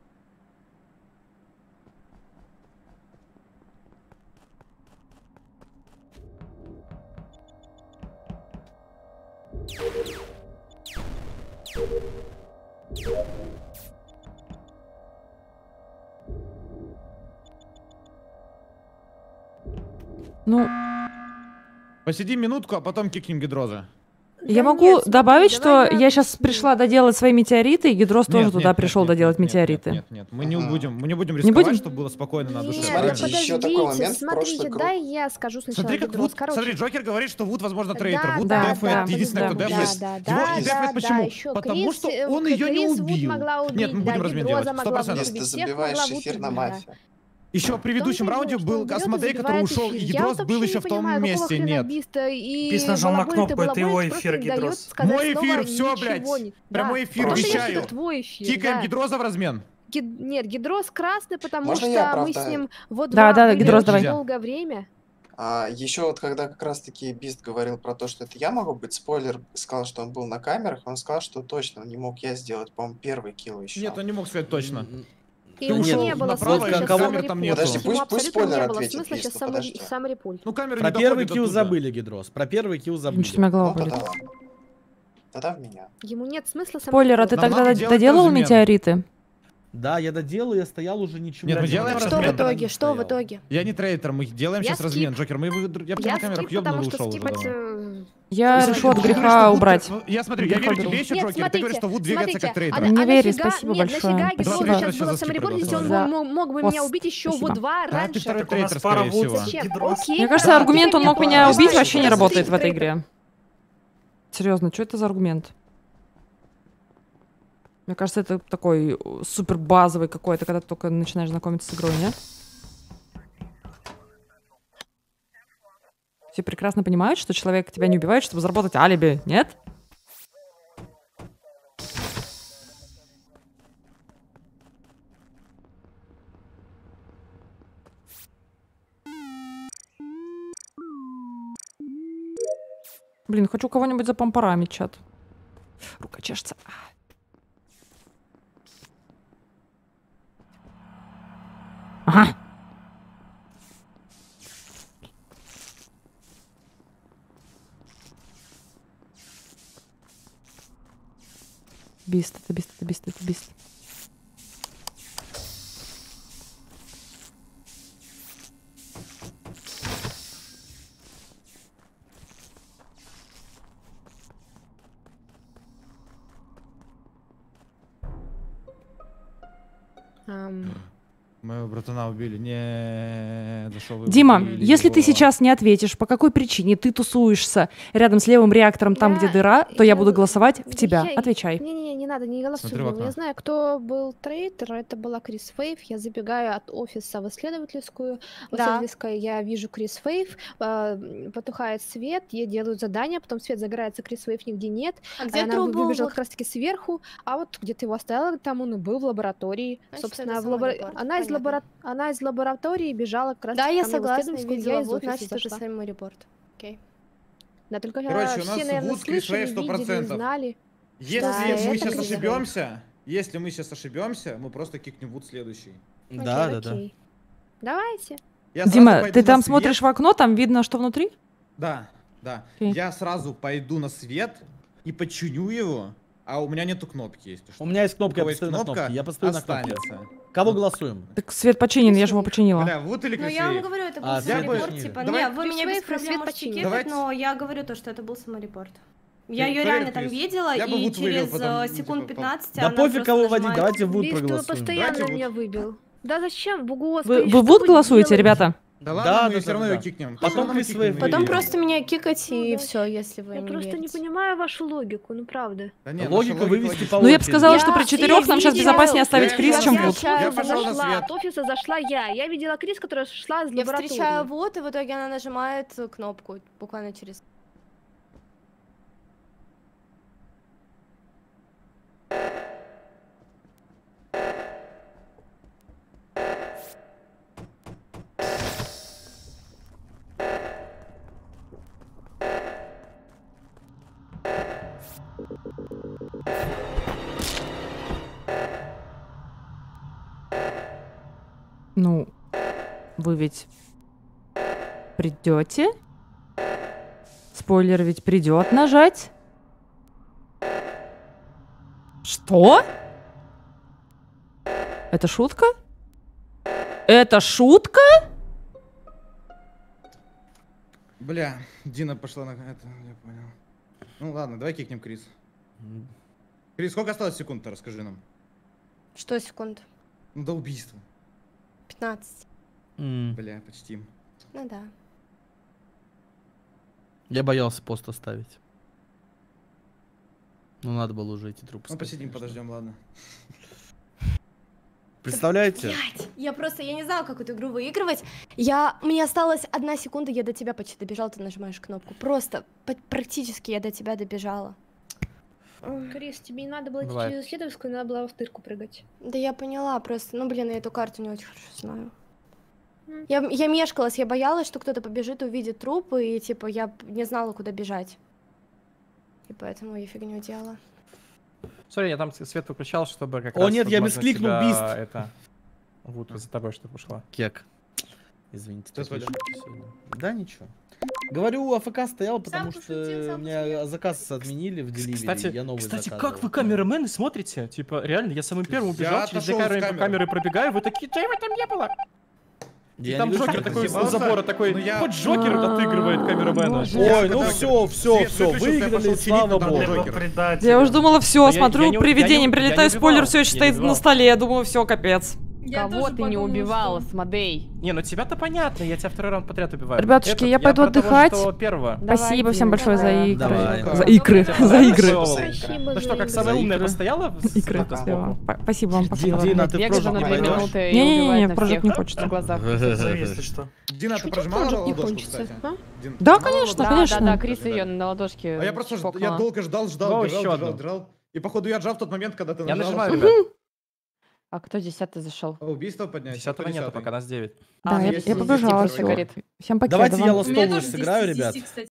Ну, Посиди минутку, а потом кикнем гидроза. я Да могу нет, смотри, добавить, что давай я сейчас пришла доделать свои метеориты, и Гидрос тоже туда пришел доделать метеориты. Нет, мы не будем Не рисковать, будем? чтобы было спокойно на душе. Нет, Смотрите, правильно? еще такой момент в смотрите, прошлый круг. дай я скажу сначала Смотри, как Гидрос. Вуд, Короче, смотри, Джокер говорит, что Вуд, возможно, Да, трейтер. Вуд да, дефает, да, единственное, кто да, дефает. да, Его да, и дефает да, почему? еще Потому Крис, что он ее не Крис Вуд убил. могла убить, Нет, мы да, будем размен Гидроза делать, могла 100%. убить, Если ты всех забиваешь могла эфир Вуд на убивать. мафию. Еще в предыдущем раунде был Асмодей, который ушел, и Гидрос был еще в том месте. Нет. Пис нажал на кнопку, это его эфир, Гидрос. Мой эфир, все, блядь. Прямой эфир, Просто вещаю. Это твой эфир, Кикаем да. Гидроза в размен. Нет, Гидрос красный, потому Можно что я мы с оправдаю? ним вот Да, да, были Гидрос, очень давай. долгое время. Еще вот когда как раз-таки Бист говорил про то, что это я могу быть, спойлер сказал, что он был на камерах, он сказал, что точно не мог я сделать, по-моему, первый килл еще. Нет, он не мог сказать точно. И Ты ему ушел не было направо, смысла и сейчас камер там нету. Подожди, Ему пусть абсолютно спойлер не было ответит смысла Бисту, сейчас подожди. сам репульт. Ну, камеры Про не первый доходят килл оттуда. забыли, Гидрос. Про первый килл забыли. Чуть могла Ну, были. тогда ладно. Тогда в меня. Ему нет смысла сам Спойлер, а ты репульт. Нам тогда надо делать доделал размен. метеориты? Да, я доделал, я стоял уже ничего. Нет, мы не делаем делал. Что в размен. итоге? Что в итоге? Я не трейтер, мы делаем Я сейчас размен. скип. Джокер, я бы Я на камерах скип, потому ёбнул и что ушел уже скипать... давно. Я Если решу от ты говоришь, греха что Вуд- убрать. ну, я смотрю, я верю тебе еще, Нет, Джокер, ты говоришь, что Вуд двигается как трейтер. а Не верю, нафига- спасибо нет, большое. нафига Спасибо. Гидрос Давай, сейчас было за скип саморепорт, если он проголосовали. мог бы меня Пост. убить еще Спасибо. вот два Да, ты раньше. второй Так у нас трейтер, пара скорее Вуд, всего. Зачем? Гидрос. Окей, Мне кажется, да, аргумент ты он мог меня меня понимаешь, убить вообще не что работает ты в этой трейтер. игре. Серьезно, что это за аргумент? Мне кажется, это такой супер базовый какой-то, когда ты только начинаешь знакомиться с игрой, нет? Все прекрасно понимают, что человек тебя не убивает, чтобы заработать алиби, нет? Блин, хочу кого-нибудь запомпарамить, чат. Рука чешется. Ага. Бист, это бист, это бист, это бист. Моего братана убили. Не, за что вы Дима, убили если ты его? сейчас не ответишь, по какой причине ты тусуешься рядом с левым реактором, там, где дыра, то я буду голосовать в тебя. Отвечай. Не-не-не, не надо, не голосуй. Смотри в окно. Я знаю, кто был трейтер, это была Крис Фейв. Я забегаю от офиса в исследовательскую. В Да. исследовательской я вижу Крис Фейв, потухает свет, ей делают задание, потом свет загорается, Крис Фейв нигде нет. А где Она труп был? выбежала Вот. как раз-таки сверху, а вот где ты его оставила, там он и был в лаборатории. Значит, Собственно, это в лабора- саморепорт, она, из понятно. она из лаборатории бежала как раз Да, я ко мне в согласна, исследовательскую, видела, я из вот, офиса значит, это зашла. самый репорт. Окей. Да, только Короче, у все, нас наверное, Вуд, Крис слышали, Фейв видели, 100%. знали. Если Да, мы это сейчас Крис Фейв. ошибемся, мы просто кикнем Вуд следующий. Да, Окей, да, да. окей. Давайте. Я сразу Дима, пойду ты на там свет. смотришь в окно, там видно, что внутри? Да, да. Окей. Я сразу пойду на свет и починю его, а у меня нету кнопки, если что. У меня есть кнопка, У я кого есть постою на кнопка, кнопке. Я постою на кнопке. останется. Кого голосуем? Так свет починен, я же его починила. Бля, вот или Ну, я вам Крис говорю, это был А, я бы- саморепорт, типа, давай- не, вы меня без Крис Фейв, проблем свет можете починил. кикать, Давайте- но я говорю то, что это был саморепорт. Я ее Проверь, реально там Крис. видела, Я бы и Вуд вывел через потом, ну, секунд типа, 15 Да она пофиг, просто кого водить, нажимает. давайте Вуд Бис, ты проголосуем. постоянно Давайте меня Вуд. выбил. Да зачем? Господи, Вы что Вуд вы голосуете, делаете? ребята? Да ладно, Да, мы да, все да, равно да. ее кикнем. Потом Всё равно мы Крис кикнем Фейв. её. Потом просто меня кикать, Ну и да. все, если вы Я не просто не верите. понимаю вашу логику, ну правда. Да нет, Логику наша вывести логика по Ну, я бы очереди. сказала, что при Я четырех нам сейчас видела- безопаснее оставить Я Крис, чем встречаю- Вуд. Я пошел на зашла, свет. от офиса зашла я видела Крис, которая шла из Я лаборатории. встречаю вот, и в итоге она нажимает кнопку буквально через... Ну, вы ведь придете? Спойлер ведь придет нажать. Что? Это шутка? Это шутка? Бля, Дина пошла на это, я понял. Ну ладно, давай кикнем Крис. Крис, сколько осталось секунд-то, расскажи нам. Что секунд? Ну, до убийства. 15. Бля, почти. Ну да. Я боялся пост оставить. Ну, надо было уже эти трупы. Ну, посидим, подождем, ладно. Представляете? Блядь, я не знала, как эту игру выигрывать. Мне осталась 1 секунда, я до тебя почти добежала, ты нажимаешь кнопку. Просто, практически я до тебя добежала. Крис, тебе не надо было идти Бывает. через исследовательскую, надо было в тырку прыгать. Да я поняла, просто, ну блин, я эту карту не очень хорошо знаю. Я мешкалась, я боялась, что кто-то побежит, увидит трупы, и типа я не знала, куда бежать. И поэтому я фигню делала. Сори, я там свет выключал, чтобы как О, раз... нет, я возможно, мискликнул, тебя бист. Это... Вот за тобой что-то ушло. Кек. Извините. Что такие Валя? шутки сегодня. Да, ничего. Говорю, АФК стоял, потому Сам что пошутил, сам меня заказ отменили в деливере, Кстати, я новый как заказывал. вы камерамены смотрите? Типа, реально, я самым первым Я убежал, через две отошел с камеры. камеры пробегаю, вы такие, чего там не было? И Я там не вижу, Джокер как такой это с забора такой, Ну, я- хоть Джокер отыгрывает камерамена. Ой, ну все, Свет все, выключился, я выиграли, пошел слава чинить, богу. надо было Предатель. Я уже думала, все, Да я смотрю, не- привидением я не прилетаю, убивал, спойлер все я еще не стоит убивал. на столе, я думаю, все, капец. Я Кого тоже ты не подумала, убивала, что- Смодей? Не, ну тебя-то понятно, я тебя второй раунд подряд убиваю. Ребятушки, Этот, я пойду про того, отдыхать. что первого. Спасибо всем большое за игры. Давай. За игры. За игры. Спасибо Ну что, как за самая За умная игры. постояла? Игры. Спасибо. Спасибо вам, спасибо. Дина, ты в Бег же на прожиг 2 не пойдешь? минуты и Не-не-не, убивает на прожиг всех не хочется. на глазах. Зови, если что. Дина, ты Шутка прожимала проджект не ладошку, кончится, кстати? а? Дин, Да, ты прожимала конечно, Да, ладошку? конечно. да, Крис ее на ладошке А я просто я чпокнула. долго ждал, О, еще одну. держал. И походу я отжал в тот момент, когда ты Я нажал. нажимаю, ребят. А кто 10-й зашел? А убийство поднять? 10-го нету, пока нас 9. Да, я есть побежала, есть всё. горит. Всем покеда Давайте я вам. У меня ластовую тоже сыграю, 10 из ребят. 10, кстати.